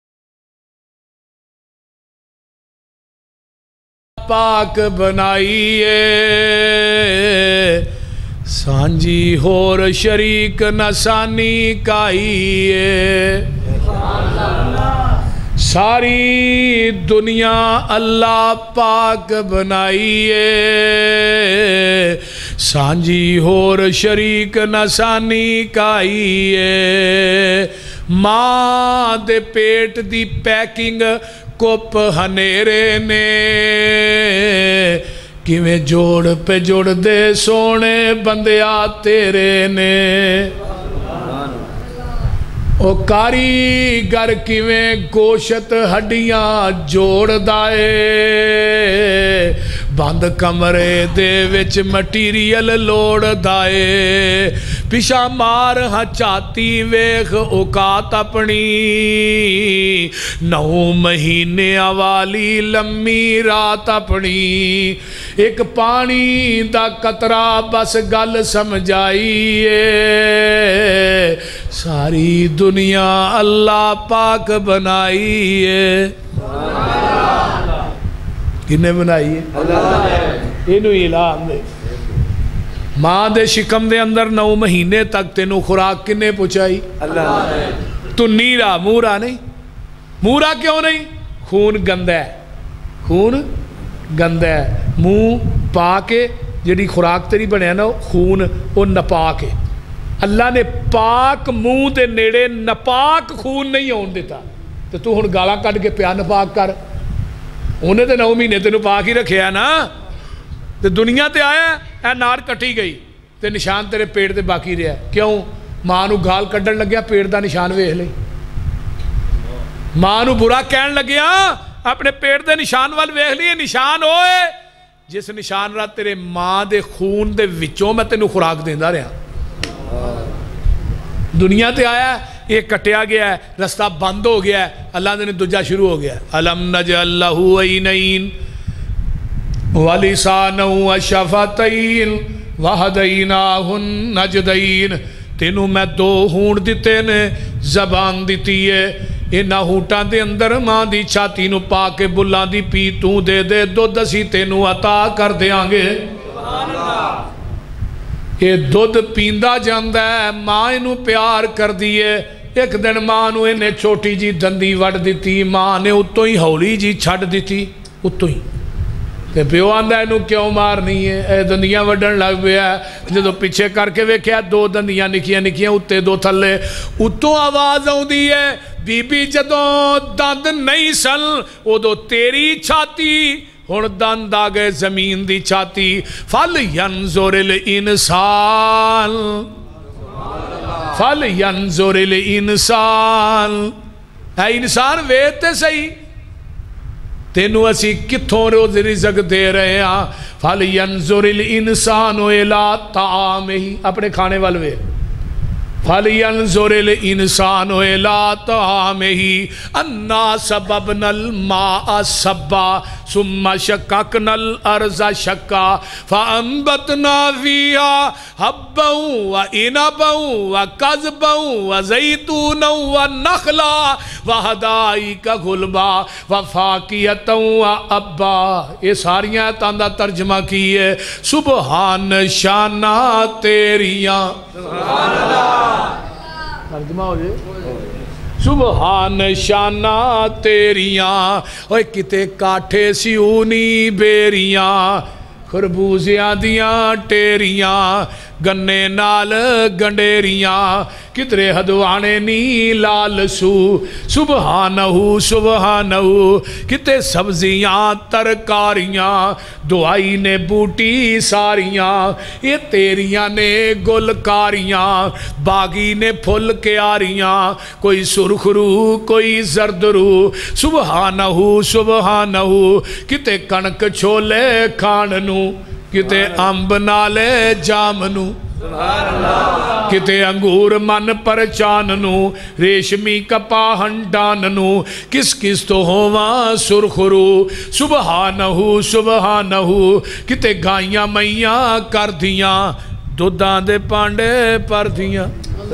پاک بنائی ہے، سانجی ہور شریک نسانی کائی ہے۔ ساری دنیا اللہ پاک بنائی ہے، سانجی ہور شریک نسانی کائی ہے۔ ماں دے پیٹ دی پیکنگ کپ ہنیرے نے، کیویں جوڑ پہ جوڑ دے سونے بندیا تیرے نے۔ او کاریگر کیویں گوشت ہڈیاں جوڑ دائے، بند کمرے دے وچ مٹیریل لوڑ دائے۔ پیشا مار ہاں چاہتی ویخ اوقات اپنی، 9 مہینے والی لمبی رات اپنی۔ ایک پانی دا قطرہ بس گل سمجھائیے، ساری دنیا اللہ پاک بنائی ہے۔ کنے بنائی ہے؟ انہوں اعلان دے۔ ماں دے شکم دے اندر 9 مہینے تک تینوں خوراک کنے پہنچائی؟ تو نیرا مورا نہیں؟ مورا کیوں نہیں؟ خون گندہ ہے، خون گندہ ہے، منہ پاکے جڑی خوراک تیری بنے نا خون وہ نپاک ہے۔ اللہ نے پاک منہ دے نیڑے نپاک خون نہیں ہون دیتا، تو ہن گالا کٹ کے پیا نپاک کر، انہیں تے 9 مہینے تینوں پاک ہی رکھیا نا۔ تے دنیا تے آیا اے نار کٹی گئی تے نشان تیرے پیٹ تے باقی رہا، کیوں؟ ماں نو گال کڈن لگیا پیٹ دا نشان ویکھ لئی، ماں نو برا کہن لگیا اپنے پیٹ دے نشان وال ویکھ لئی، نشان ہوئے جس نشان رات تیرے ماں دے خون دے وچوں میں تینوں خوراک دیندا رہا۔ دنیا تے آیا یہ کٹیا گیا ہے، رستہ بند ہو گیا ہے، اللہ نے دجا شروع ہو گیا ہے۔ الم نجعل لہ عینین ولسانا وشفتین وہدیناہ النجدین، تینوں میں 2 ہونٹ دیتے نے، زبان دیتی ہے، انہاں ہونٹاں دے اندر ماں دی چھاتی نو پا کے بلاں دی پی تو دے دے، دودھ اسی تینوں عطا کر دیاں گے۔ یہ دودھ پیندہ جاندہ ہے، ماں انہوں پیار کر دیئے۔ ایک دن ماں نو انہیں چھوٹی جی دندی وڑ دیتی، ماں نے اتوں ہی ہولی جی چھڑ دیتی، اتوں ہی تے پیو آندہ انہوں کیوں مارنی ہے، اے دندیاں وڈن لگ بیا ہے، جدو پیچھے کر کے ویکھیا 2 دندیاں نکیاں نکیاں اتے 2 تھلے، اتوں آواز آؤں دی ہے، بی بی جدوں دند نہیں سن ادو تیری چھاتی ہن دند آ گئے زمین دی چھاتی۔ فَلْيَنْظُرِ الْإِنسان فَلْيَنْظُرِ الْإِنسان، اے انسان ویتے صحیح تینوں اسی کتھوں روز رزق دے رہے ہیں۔ فَلْيَنْظُرِ الْإِنسَانُ إِلَىٰ طَعَامِهِ، اپنے کھانے والوے۔ فَلْيَنْظُرِ الْإِنسَانُ إِلَىٰ طَعَامِهِ أَنَّا سَبَبْنَا الْمَاءَ صَبًّا ثُمَّ شَقَّقْنَا الْأَرْضَ شَقًّا فَأَنبَتْنَا فِيهَا حَبًّا وَعِنَبًا وَقَضْبًا وَزَيْتُونًا وَنَخْلًا وَحَدَائِقَ غُلْبًا وَفَاكِهَةً وَأَبًّا۔ یہ ساریاں آیتاں دا ترجمہ کی ہے، سبحان شانہ تیریاں، سبحان اللہ ترجمہ ہو جائے، سبحان شانہ تیریاں، اوہ کتے کاٹھے سیونی بیریاں، خربوزیاں دیاں ٹیریاں، گنے نال گنڈیریاں، کترے ہدوانے نی لال سو، سبحانہو سبحانہو، کتے سبزیاں ترکاریاں، دعائی نے بوٹی ساریاں، یہ تیریاں نے گلکاریاں، باغی نے پھل کے آریاں، کوئی سرخ رو کوئی زرد رو، سبحانہو سبحانہو، کتے کنک چھولے کھاننو، کتے امب نالے جامنو کتے انگور من پر چاننو ریشمی کپاہن ڈاننو کس کس تو ہواں سرخرو سبحانہو سبحانہو کتے گائیاں میاں کر دیاں دودھاں دے پانڈے پر دیاں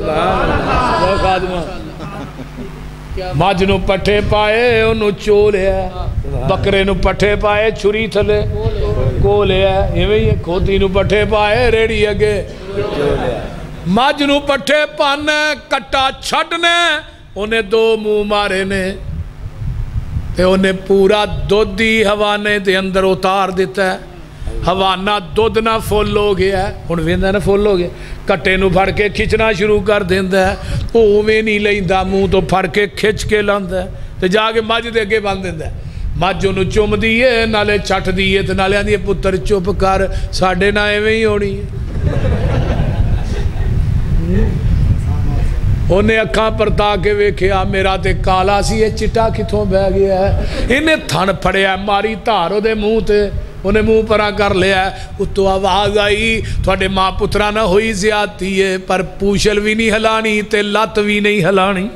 ماج نو پٹھے پائے انہوں چولے ہے بکرے نو پٹھے پائے چھری تھلے کولے ہے ایویں کھوتی نو پٹھے پائے ریڑی اگے ماج نو پٹھے پانے کٹا چھڑنے انہیں دو منہ مارے نے تے انہیں پورا دودھی حوانے دے اندر اتار دیتا ہے حوانہ دودھ نہ فول ہو گیا ہے ہن ویندہ نہ فول ہو گیا کٹے نو پھڑ کے کھچنا شروع کر دیندہ ہے اوویں نہیں لیندہ منہ تو پھڑ کے کھچ کے لاندہ ہے تے جا کے ماج دے کے باندھ دیندہ ہے ماج جو نو چوم دیئے نالے چھٹ دیئے تے نالے آندھئے پتر چوپ کر ساڑھے نہ ایویں ہی ہونی ہے انہیں اکھاں پر تاکے ویکھیا میرا تے کالا سی ہے چٹا کتھوں بہ گیا ہے انہیں تھن پھڑیا ہے ماری تارو دے منہ تے انہیں منہ پرا کر لیا ہے اتو آواز آئی تھوڑے ماں پترہ نہ ہوئی زیادتی ہے پر پوشل بھی نہیں ہلانی تے لات بھی نہیں ہلانی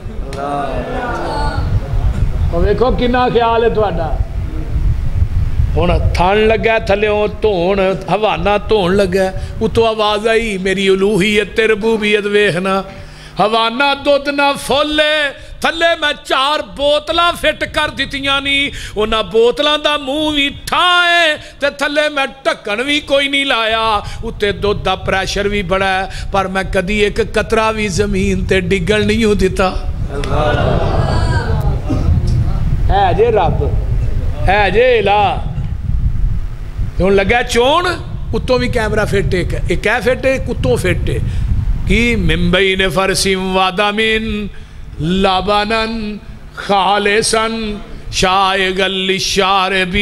اور ویکھو کنا خیال ہے تھوڑا ہونا تھان لگا ہے تھلیوں تون حوانہ تون لگا ہے اتو آواز آئی میری الوہیت تے ربوبیت ویخنا حوانہ دودھ نہ پھولے تھلے میں 4 بوتلاں فٹ کر دیتیاں نہیں انہاں بوتلاں دا منہ بھی ٹھائے تے تھلے میں ٹکن بھی کوئی نہیں لایا اتے دودھ دا پریشر بھی بڑا ہے پر میں کدی ایک قطرہ بھی زمین تے ڈگل نہیں ہوں دیتا ہے جے رب ہے جے الہ ہن لگا چون اتوں بھی کیمرہ فٹے ایک ہے فٹے کتوں فٹے کی من بین فرسیم وادامین لبنن خالصن شائغل للشاربین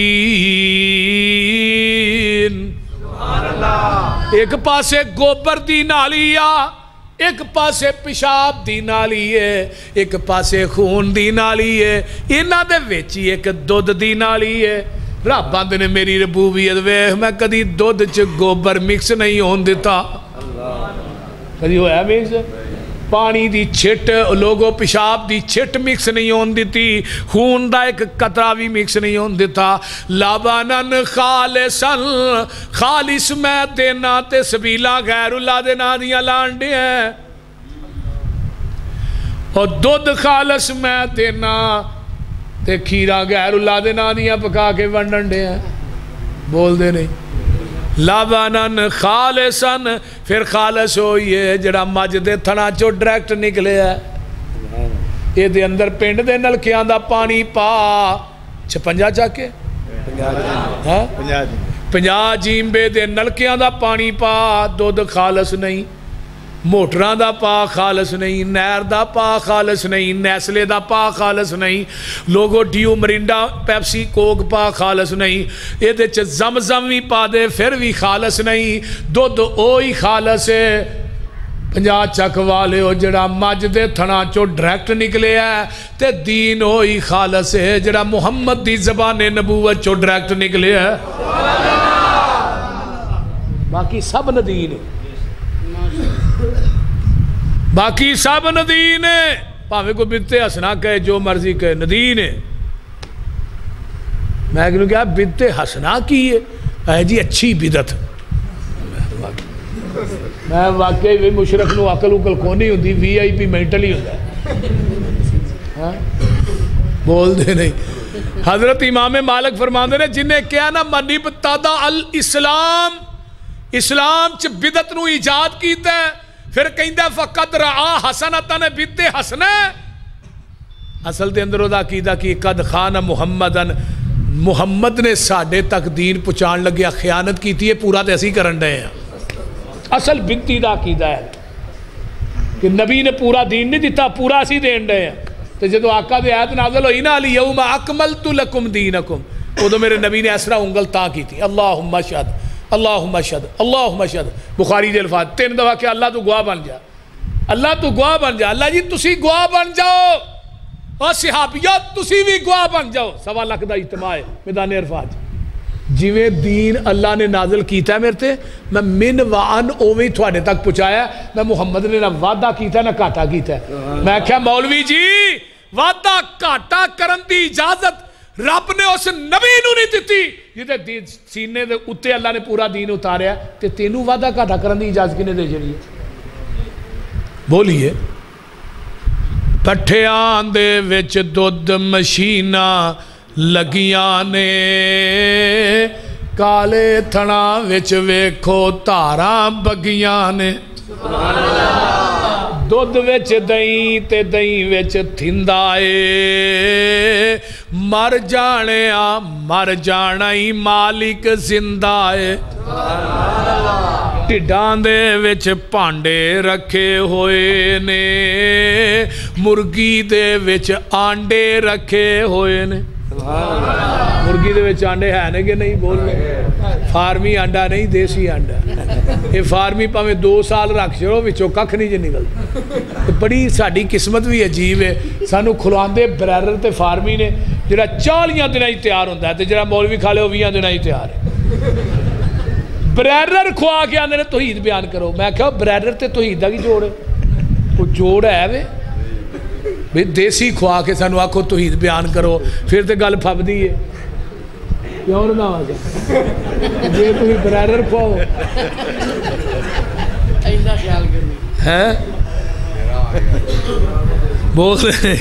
ایک پاسے گوبر دی نالی ایک پاسے پیشاب دی نالی ہے ایک پاسے خون دی نالی ہے انہاں دے ویچی ایک دودھ دی نالی ہے رب باندھ نے میری ربوبیت ویخ میں کدی دودھ چ گوبر مکس نہیں ہون دیتا کدی ہویا مکس پانی دی چھٹ لوگوں پیشاب دی چھٹ مکس نہیں ہون دیتی خون دا ایک قطرہ بھی مکس نہیں ہون دیتا لبنن خالصن خالص میں دینا تے سبیلہ غیر اللہ دینا دیا لانڈے ہیں اور دودھ خالص میں دینا تے کھیرا غیر اللہ دینا دیا پکا کے ونڈنڈے ہیں بول دے نہیں لبنن خالصن پھر خالص ہوئی ہے جڑا مجھ دے تھنا چو ڈریکٹ نکلے ہے یہ دے اندر پینڈ دے نلکیاں دا پانی پا 56 چاکے 50 جیمبے دے نلکیاں دا پانی پا دودھ خالص نہیں موٹران دا پا خالص نہیں نیر دا پا خالص نہیں نیسلے دا پا خالص نہیں لوگو ڈیو مرینڈا پیپسی کوک پا خالص نہیں یہ دے چھ زمزم بھی پا دے پھر بھی خالص نہیں دودھ اوئی خالص ہے 50 چک والے ہو جڑا مجھ دے تھنا چو ڈریکٹ نکلے ہے تے دین ہوئی خالص ہے جڑا محمد دی زبان نبوت چو ڈریکٹ نکلے ہے باقی سب ندین ہے باقی سب ندین ہے پاہمیں کو بدتے حسنا کہے جو مرضی کہے ندین ہے میں کہوں کیا بدتے حسنا کی ہے اے جی اچھی بدت میں واقعی بھی مشرف نو عقل اکل کونی ہوتی وی آئی پی مینٹل ہی ہوتا ہے بول دے نہیں حضرت امام مالک فرمان دے نے جنہیں کیا نا من ابتدا الاسلام اسلام چھ بدت نو ایجاد کیتا ہے پھر کہندہ فقط رعا حسنتاں نے بدتے حسنے اصل دے اندر دا کیدہ کی قد خان محمدن محمد نے ساڑھے تک دین پچان لگیا خیانت کیتی ہے پورا تے اسی کرن دے ہیں اصل بدتی دا کیدہ ہے کہ نبی نے پورا دین نہیں دیتا پورا اسی دین دے ہیں تو جدو آقا دے آیت نازل ہوئی نا الیوم اکملت لکم دینکم وہ تو میرے نبی نے اسرا انگل تا کی تھی اللہم شہد اللہم شہد اللہم شہد بخاری دے الفاظ 3 دفعہ کہ اللہ تو گواہ بن جا اللہ تو گواہ بن جا اللہ جی تسی گواہ بن جاؤ اور صحابیات تسی بھی گواہ بن جاؤ 1.25 لاکھ دا اجتماع ہے میدان عرفات جویں دین اللہ نے نازل کیتا ہے میرے تے میں من وعن اوویں تھوڑے تک پہنچایا میں محمد نے نہ وعدہ کیتا نہ گھاٹا کیتا ہے میں کہا مولوی جی وعدہ گھاٹا کرن دی اجازت رب نے اس نبی نو نہیں دیتی جدے سینے دے اتے اللہ نے پورا دین اتاریا تے تینوں وعدہ گھاٹا کرن دی اجازت کنے دے چھڑی بولیے پٹھیاں دے وچ دودھ مشیناں لگیاں نے کالے تھنا وچ ویکھو تاراں بگیاں نے دودھ وچ دہیں تے دہیں وچ تھندا اے مر جانا ہی مالک زندہ اے ٹڈاں دے وچ پانڈے رکھے ہوئے نے مرگی دے وچ آنڈے رکھے ہوئے نے مرگی دے وچ آنڈے ہے نے کہ نہیں بول رہے فارمی آنڈا نہیں دیسی آنڈا یہ فارمی پاویں 2 سال رکھ چھڑو وچوں ککھ نہیں جے نکلدا بڑی ساڈی قسمت بھی عجیب ہے سانو کھلواندے برائرر تے فارمی نے جڑا 40 دناں ہی تیار ہوندا ہے تے جڑا مولوی کھا لے 20 دناں ہی تیار ہے برائرر کھوا کے آندے نے توحید بیان کرو میں کہا برائرر تے توحید دا کی جوڑ ہے وہ جوڑ ہے وے دیسی کھوا کے سانو آکھو توحید بیان کرو پھر تے گل پھب دی ہے کیوں نہ آواز جے تھی برائرر کھواؤ ایسا خیال کرنی ہے بول رہے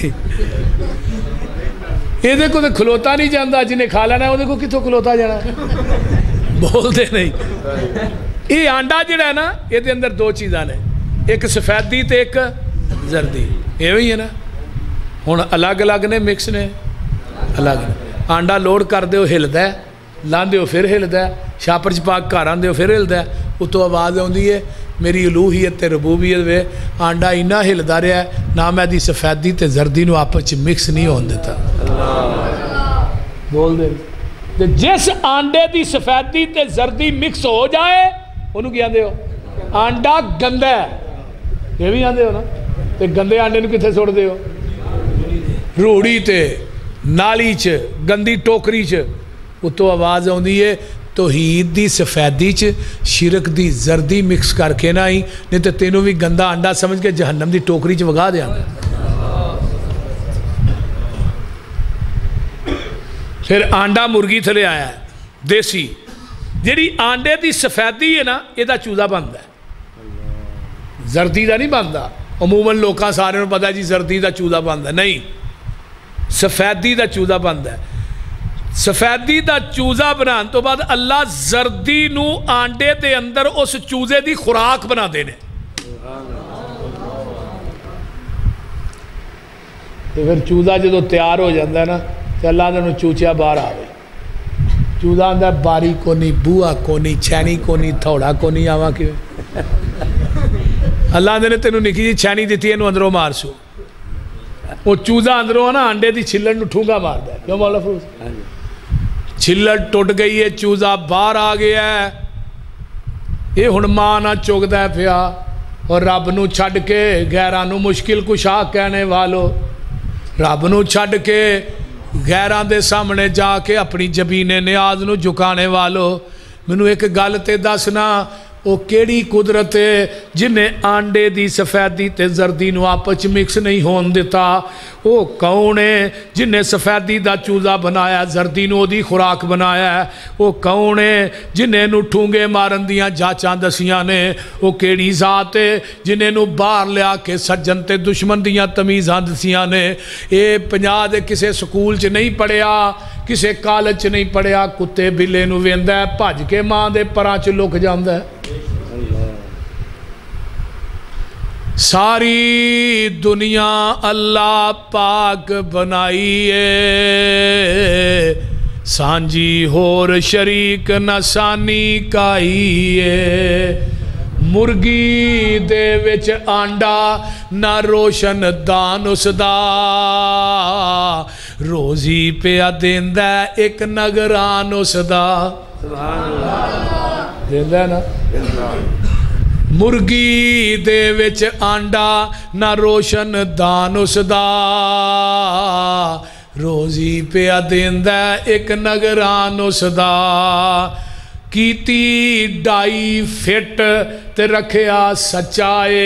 یہ دیکھو تو کھلوتا نہیں جاندہ جنہیں کھا لینا وہ دیکھو کتوں کھلوتا جانا بول دے نہیں یہ آنڈا جڑا ہے نا یہ دے اندر 2 چیزاں نے ایک سفیدی تے ایک زردی یہ وہی ہے نا ہون الگ الگ نے مکس نے الگ آنڈا لوڈ کر دے ہو ہلدا ہے لان دے ہو پھر ہلدا ہے شاپر چپاک کاران دے ہو پھر ہلدا ہے اتو آواز ہوندی ہے میری الوہیت تے ربوبیت وے آنڈا اینا ہلدا رہا ہے نہ میں دی سفیدی تے زردی نو آپس مکس نہیں ہون دیتا بول دے جس آنڈے دی سفیدی تے زردی مکس ہو جائے انہوں کیا دے ہو آنڈا گندہ ہے یہ بھی آندے ہو نا تے گندے آنڈے نو کتھے سوڑ دے ہو روڑی تے نالی چ گندی ٹوکری چ اتو آواز ہوندی ہے توحید دی سفیدی چ شرک دی زردی مکس کر کے نہ ہی نہیں تے تینوں بھی گندہ آنڈا سمجھ کے جہنم دی ٹوکری چ وگا دے آنڈا پھر آنڈا مرگی تھلے آیا ہے دیسی جیڑی آنڈے دی سفیدی ہے نا یہ دا چوزہ بندہ ہے زردی دا نہیں بندہ عموماً لوکاں سارے پتہ ہے جی زردی دا چوزہ بندہ نہیں سفیدی دا چوزہ بندہ ہے سفیدی دا چوزہ بنان تو بعد اللہ زردی نو آنڈے دے اندر اس چوزے دی خوراک بنا دینے تو پھر چوزہ جدو تیار ہو جاندہ ہے نا تو اللہ نے چوچیا باہر آوے چوزہ اندر باری کو نہیں بوہ کو نہیں چھینی کو نہیں تھوڑا کو نہیں آوا کیوں اللہ نے تینوں نکی جی چھینی دیتی ہے انہوں اندروں مار سو وہ چوزہ اندروں نا انڈے دی چھلڑ نو ٹھونگا مار دا ہے کیوں مولا فروز چھلڑ ٹوٹ گئی ہے چوزہ باہر آ گیا ہے یہ ہنمانا چوک دا ہے پیا اور رب نو چھڑ کے غیرانو مشکل کشا کہنے والو رب نو چھڑ کے غیران دے سامنے جا کے اپنی جبین نیاز نو جھکانے والو منو ایک گالتے دسنا وہ کیڑی قدرت ہے جنہیں آنڈے دی سفیدی تے زردی نو آپچ مکس نہیں ہون دیتا وہ کون ہے جنہیں سفیدی دا چوزہ بنایا زردی نو دی خوراک بنایا ہے وہ کون ہے جنہیں نو ٹھونگے مارن دیاں جاچاں دسیاں نے وہ کیڑی ذات ہے جنہیں نو باہر لیا کے سجن تے دشمن دیاں تمیزاں دسیاں نے اے 50 دے کسے سکول چ نہیں پڑھیا کسے کالج چ نہیں پڑھیا کتے بلے نو ویندہ ہے بھج کے ماں دے پران چ لک جاندہ ہے ساری دنیا اللہ پاک بنائی ہے سانجی ہور شریک نہ سانی کائی ہے مرگی دے وچ آنڈا نہ روشن دان اس دا روزی پیا دیندہ ایک نگران اس دا دیندہ نا مرگی دے وچ آنڈا نہ روشن دان اس دا روزی پیا دیندا ایک نگران اس دا کیتی ڈائی فٹ تے رکھیا سچائے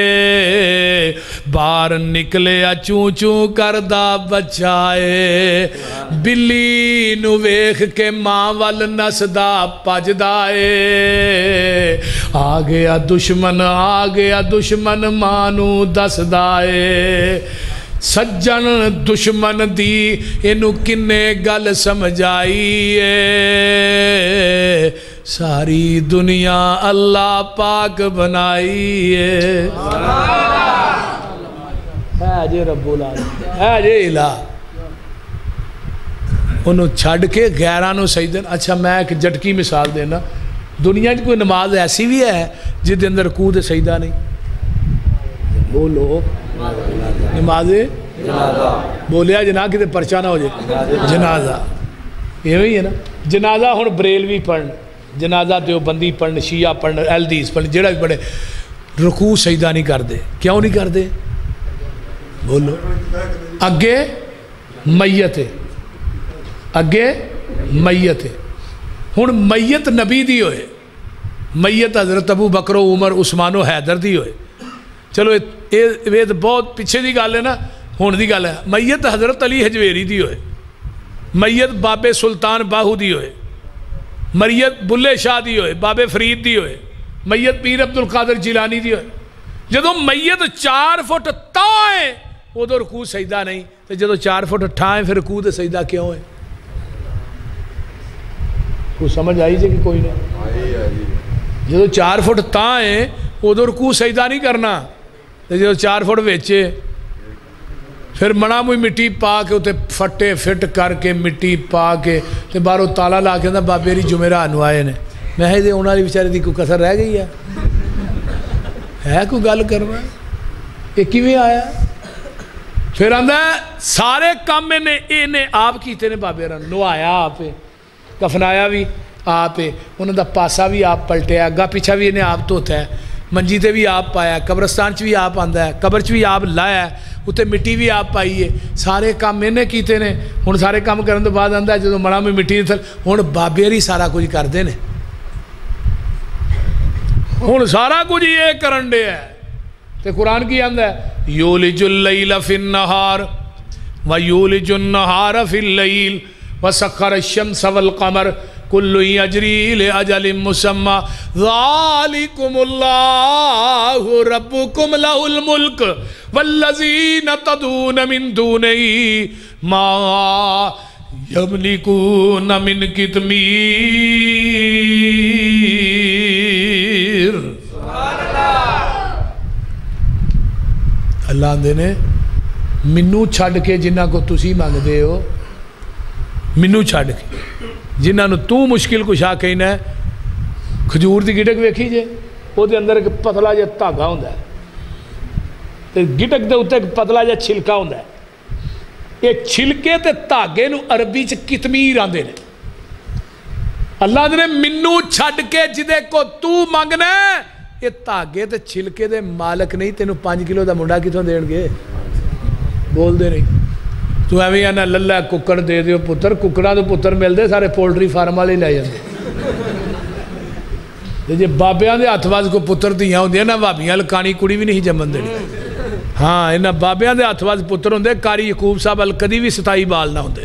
باہر نکلیا چون چون کردہ بچائے بلی نو ویکھ کے ماں وال نسدا پجدائے آ گیا دشمن ماں نو دسدائے سجن دشمن دی اینو کنے گل سمجھائی ہے ساری دنیا اللہ پاک بنائی ہے جے رب العالمین ہے جے الہ انہوں چھڑ کے غیرانوں سجدن اچھا میں ایک جٹکی مثال دینا دنیا کوئی نماز ایسی بھی ہے جس دے اندر رکوع تے سجدہ نہیں بولو نماز بولیا جنا کہ پرچہ نہ ہو جائے جنازہ یہ وہی ہے نا جنازہ ہن بریلوی پڑھن جنازہ دیوبندی پڑھن شیعہ پڑھن اہلدیس پڑھن جڑا بھی پڑھے رکوع سجدہ نہیں کر دے کیوں نہیں کر دے بولو اگے میت ہے اگے میت ہے ہن میت نبی دی ہوئے میت حضرت ابو بکر و عمر عثمان و حیدر دی ہوئے چلو یہ تو بہت پیچھے دی گل ہے نا ہون دی گل ہے میت حضرت علی حجویری دی ہوئے میت بابے سلطان باہو دی ہوئے میت بلے شاہ دی ہوئے بابے فرید دی ہوئے میت پیر عبدالقادر جیلانی دی ہوئے جدو میت 4 فٹ تائیں وہ تو رکوع سجدہ نہیں تو جدو 4 فٹ ٹھائیں پھر رکوع تے سجدہ کیوں ہے کوئی سمجھ آئی جے کہ کوئی نہیں جدو 4 فٹ تائیں وہ تو رکوع سجدہ نہیں کرنا جب 4 فٹ ویچے پھر منا موئی مٹی پا کے اتے فٹے فٹ کر کے مٹی پا کے تے بارو تالا لا کے اندر بابے ری جمعرہ انوائے نے میں دے انہاں لی بیچارے دی کوئی کسر رہ گئی ہے کوئی گل کرنا یہ کیویں آیا پھر آندا سارے کام نے آپ کیتے نے بابے رن نوایا آپ کفنایا بھی آپ انہوں دا پاسا بھی آپ پلٹیا گا پیچھا بھی انہیں آپ دھوتا ہے منجی تے بھی آپ پایا قبرستان چ بھی آپ آندا ہے قبر چ بھی آپ لایا ہے اتنے مٹی بھی آپ پائی ہے سارے کام میں نے کیتے نے ہن سارے کام کرن تو بعد آندا ہے جدوں مڑا میں مٹی تھل ہن بابے ہی سارا کچھ کردے نے ہن سارا کچھ یہ کرن دے ہے تے قرآن کی آندا ہے یولج اللیل فی النہار ویولج النہار فی اللیل وسخر الشمس والقمر کل یجری لأجل مسمى ذالکم اللہ ربکم لہ الملک والذین تدون من دونہی ما یملکون من قطمیر اللہ دے نے منو چھڑ کے جنہ کو تسی مانگ دے ہو منو چھڑ کے جنہاں نو تو مشکل کشا کہنا ہے کھجور دی گٹک ویکھی جے وہ دے اندر ایک پتلا جا تاگا ہوندا ہے تے گٹک دے اوتے ایک پتلا جا چھلکا ہوندا ہے یہ چھلکے تے تاگے نو عربی چ کتمیر آندے نے اللہ دے منو چھڈ کے جدے کو تو منگنا یہ تاگے تے چھلکے دے مالک نہیں تینو 5 کلو دا منڈا کتوں دین گے بول دے نہیں تو ایویں آنا للہ ککڑ دے دیو پتر ککڑا تو پتر مل دے سارے پولٹری فارم والے لے جاندے جے بابیاں دے ہاتھ واز کو پتر دیاں ہوندیاں نا بابیاں لکانی کڑی بھی نہیں جمن دینی ہاں انہاں بابیاں دے ہاتھ واز پتر ہوندے کاری یعقوب صاحب الکدی بھی 27 بال نہ ہوندے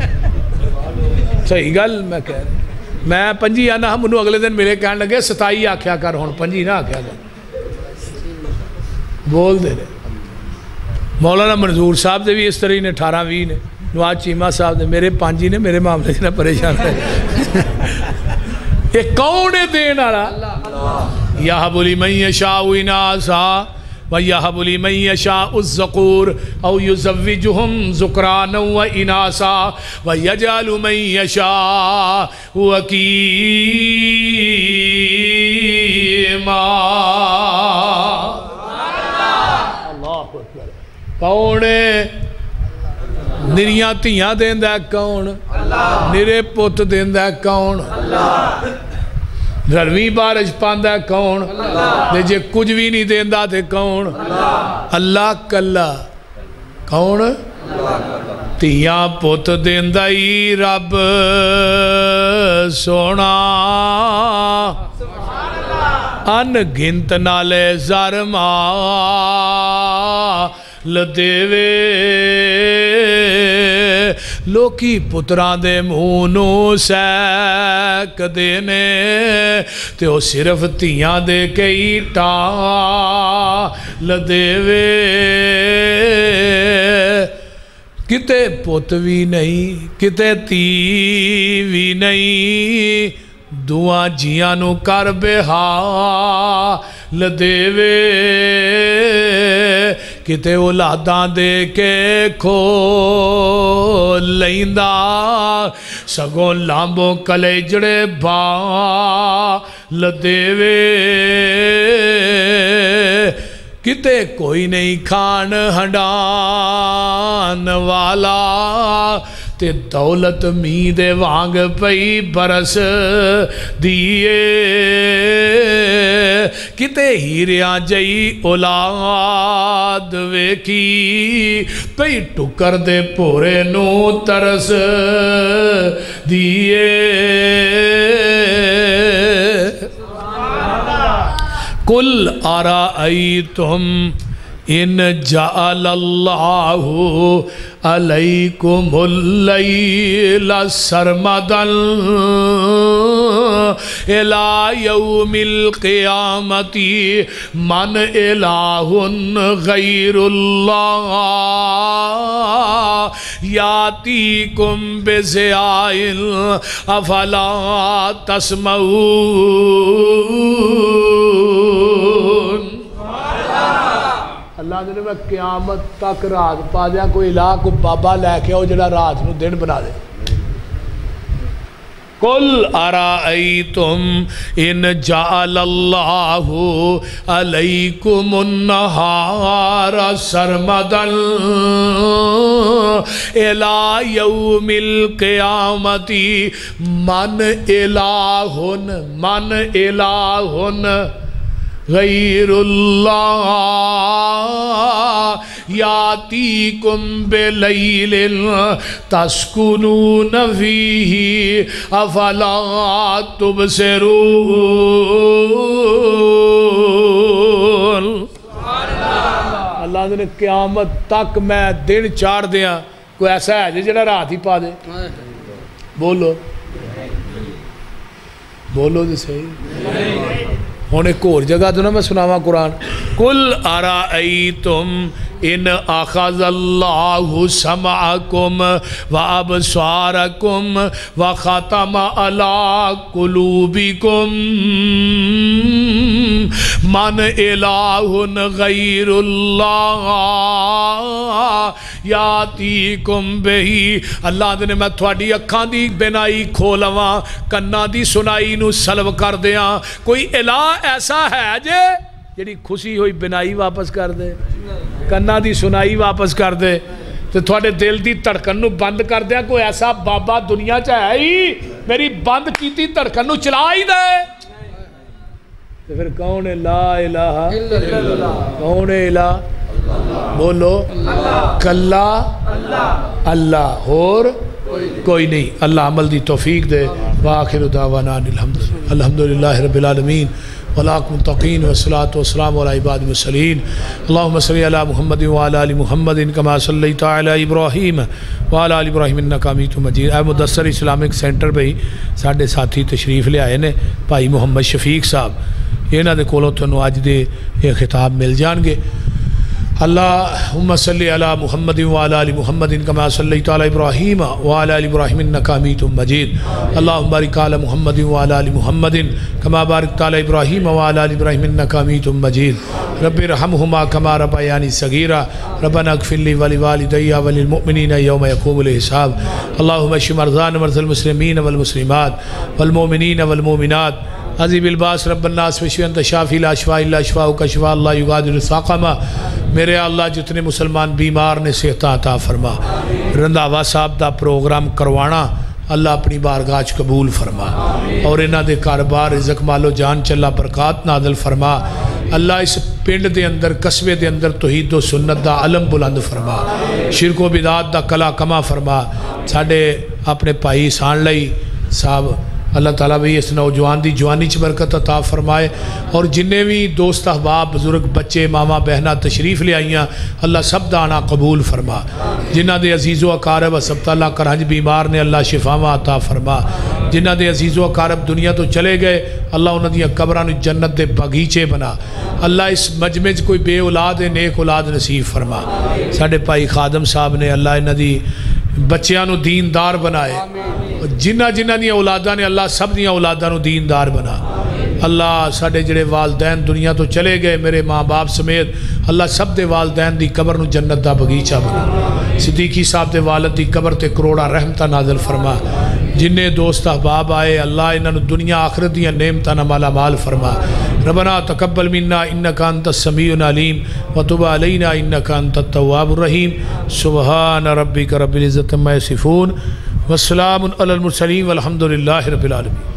صحیح گل میں کہہ رہا میں 5 آنا ہم انہوں اگلے دن میرے کہنے لگے 27 آکھیا کر ہون 5 نہ آکھیا کر بول دے رہے مولانا منظور صاحب دے بھی اس طرح نے 18-20 نے نواز چیمہ صاحب دے میرے 5 نے میرے معاملے سے نہ پریشان ہے یہ کون ہے دین آرہا یَحَبُ لِمَنْ يَشَاءُ إِنَاثًا وَيَحَبُ لِمَنْ يَشَاءُ الذَّكُورَ أَوْ يُزَوِّجُهُمْ ذُكْرَانًا وَإِنَاثًا وَيَجْعَلُ مَنْ يَشَاءُ عَقِيمًا کون نریاں تیاں دیندہ ہے کون نرے پت دیندہ ہے کون رلویں بارش پاندہ ہے کون جے کچھ بھی نہیں دیندہ تھے کون اللہ کلا کون ਧੀਆਂ ਪੁੱਤ ਦਿੰਦਾ ਈ ਰੱਬ ਸੋਹਣਾ ਅਨਗਿਣਤ ਨਾਲੇ ਜ਼ਰ ਮਾਲ ਦੇਵੇ ਲੋਕੀ ਪੁੱਤਰਾਂ ਦੇ ਮੂੰਹ ਨੂੰ ਸੈਕਦੇ ਨੇ ਤੇ ਉਹ ਸਿਰਫ ਧੀਆਂ ਦੇ ਕਈ ਟਾਲ ਦੇਵੇ ਕਿਤੇ ਪੁੱਤ ਵੀ ਨਹੀਂ ਕਿਤੇ ਧੀ ਵੀ ਨਹੀਂ ਦੁਆ ਜੀਆਂ ਨੂੰ ਕਰ ਬਿਹਾਲ ਦੇਵੇ ਕਿਤੇ ਔਲਾਦਾਂ ਦੇ ਕੇ ਖੋ ਲੈਂਦਾ ਸਗੋਂ ਲਾਂਬੋਂ ਕਲੇਜੜੇ ਬਾਲ ਦੇਵੇ ਕਿਤੇ ਕੋਈ ਨਹੀਂ ਖਾਣ ਹੰਡਾਨ ਵਾਲਾ ਤੇ ਦੌਲਤ ਮੀਂਹ ਦੇ ਵਾਂਗ ਪਈ ਬਰਸ ਦੀਏ ਕਿਤੇ ਹੀਰਿਆਂ ਜਈ ਔਲਾਦ ਵੇਖੀ ਪਈ ਟੁਕਰ ਦੇ ਭੋਰੇ ਨੂੰ ਤਰਸ ਦੀਏ कुल अराअयतुम इन जअलल्लाहु अलैकुमुल लैला सरमदन इला यौमिल क़ियामति मन इलाहुन गैरुल्लाह यातीकुम बिज़ियाइन अफला तस्मऊन अल्लाह ने मैं क़यामत तक रात पा दिया कोई इलाह को बाबा लैके आओ जड़ा रात नूं दिन बना दे कुल अराअयतुम इन जअलल्लाहु अलैकुमुन नहारा सरमदन इला यौमिल क़ियामति मन इलाहुन गैरुल्लाह यातीकुम बिलैलिन तस्कुनून फीही अफला तुबसिरून अल्लाह ने क़यामत तक मैं दिन चाड़ दिया कोई ऐसा है जिहड़ा रात ही पा दे बोलो बोलो तो सही हुण एक होर जगह तो ना मैं सुनावा कुरान कुल अराअयतुम इन अख़ज़ल्लाहु समअकुम व अबसारकुम व ख़तम अला कुलूबिकुम मन इलाहुन गैरुल्लाह यातीकुम बिही अल्लाह ने मैं थोड़ी अखां दी बिनाई खो लवां कन्नां दी सुनाई नूं सलव कर दियां कोई इलाह ऐसा है जे जिहड़ी खुशी हुई बिनाई वापस कर दे कन्नां दी सुनाई वापस कर दे ते थोड़े दिल दी धड़कन नूं बंद कर दिया कोई ऐसा बाबा दुनिया च है ही मेरी बंद कीती धड़कन नूं चला ही दे ते फिर कौन है ला इलाहा इल्लल्लाह कौन है इलाह बोलो कल्ला अल्लाह और कोई नहीं अल्लाह अमल दी तौफीक दे व आखिरु दावाना अल्हम्दुलिल्लाहि रब्बिल आलमीन वलाकुमुत्तक़ीन वस्सलातु वस्सलामु अला इबादिल मुरसलीन अल्लाहुम्मा सल्लि अला मुहम्मदिन व अला आलि मुहम्मदिन कमा सल्लैता अला इब्राहीम व अला आलि इब्राहीम इन्नका हमीदुम मजीद। मुदस्सर इस्लामिक सेंटर भाई साढ़े साथी तशरीफ ले आए ने भाई मुहम्मद शफीक साहब इन्हां दे कोलों तुहानूं अज दे ये खिताब मिल जाणगे। अल्लाहुम्मा सल्लि अला मुहम्मदिन व अला आलि मुहम्मदिन कमा सल्लैता अला इब्राहीम व अला आलि इब्राहीम इन्नका हमीदुम मजीद। अल्लाहुम्मा बारिक अला मुहम्मदिन व अला आलि मुहम्मदिन कमा बारकता अला इब्राहीम व अला आलि इब्राहीम इन्नका हमीदुम मजीद। रब्बिरहमहुमा कमा रब्बयानी सगीरा रब्बना इग़फिर ली व लिवालिदैया व लिलमुमिनीना यौम यक़ूमुल हिसाब। अल्लाहुम्मा इश्फि मरज़ाना मरज़ल मुस्लिमीन वल मुस्लिमात वल मोमिनीन वल मोमिनात अज़ी बिलबास रब्बन्नास विश्व अंत शाफ़ी ला शिफ़ा इल्ला शिफ़ाउका शिफ़ा ला युग़ादिरु सक़मा। मेरे अल्लाह जितने मुसलमान बीमार ने सेहत अता फरमा। रंधावा साहब का प्रोग्राम करवाना अल्लाह अपनी बारगाह च कबूल फरमा और इन्हां दे कारोबार रिज़्क़ मालो जान चला बरकत नाज़िल फरमा। अल्लाह इस پنڈ دے اندر قصبے دے اندر توحید و سنت دا علم بلند فرما، شرک و بدعات دا کلا کما فرما۔ ساڑھے اپنے پائی سان لئی صاحب اللہ تعالیٰ بھی اس نوجوان دی جوانی چ برکت عطا فرمائے، اور جنہیں بھی دوست احباب بزرگ بچے ماما بہنہ تشریف لے آئیاں اللہ سب دانا قبول فرما۔ جنہ دے عزیز و اقارب اسپتاللہ کرہنج بیمار نے اللہ شفاواں عطا فرما۔ جنہ دے عزیز و اقارب دنیا تو چلے گئے اللہ انہاں دیاں قبراں نوں جنت دے باغیچے بنا۔ اللہ اس مجمع چ کوئی بے اولاد ہے نیک اولاد نصیب فرما۔ ساڈے بھائی خادم صاحب نے اللہ انہاں دی بچیاں نوں دیندار بنائے، جنہ دیاں اولاداں نے اللہ سب دیاں اولاداں نوں دیندار بنا۔ اللہ ساڈے جڑے والدین دنیا تو چلے گئے میرے ماں باپ سمیت اللہ سب دے والدین دی قبر نوں جنت دا باغیچہ بنا۔ صدیقی صاحب دے والد دی قبر تے کروڑا رحمتہ نازل فرما۔ جنہیں دوست احباب آئے اللہ انہاں نوں دنیا آخرت دیاں نعمتاں نال مالا مال فرما۔ ربنا تقبل منا انک انت السمیع العلیم وتب علینا انک انت التواب الرحیم۔ سبحان ربک رب العزت عما یصفون والسلام علی المرسلین والحمد للہ رب العالمین۔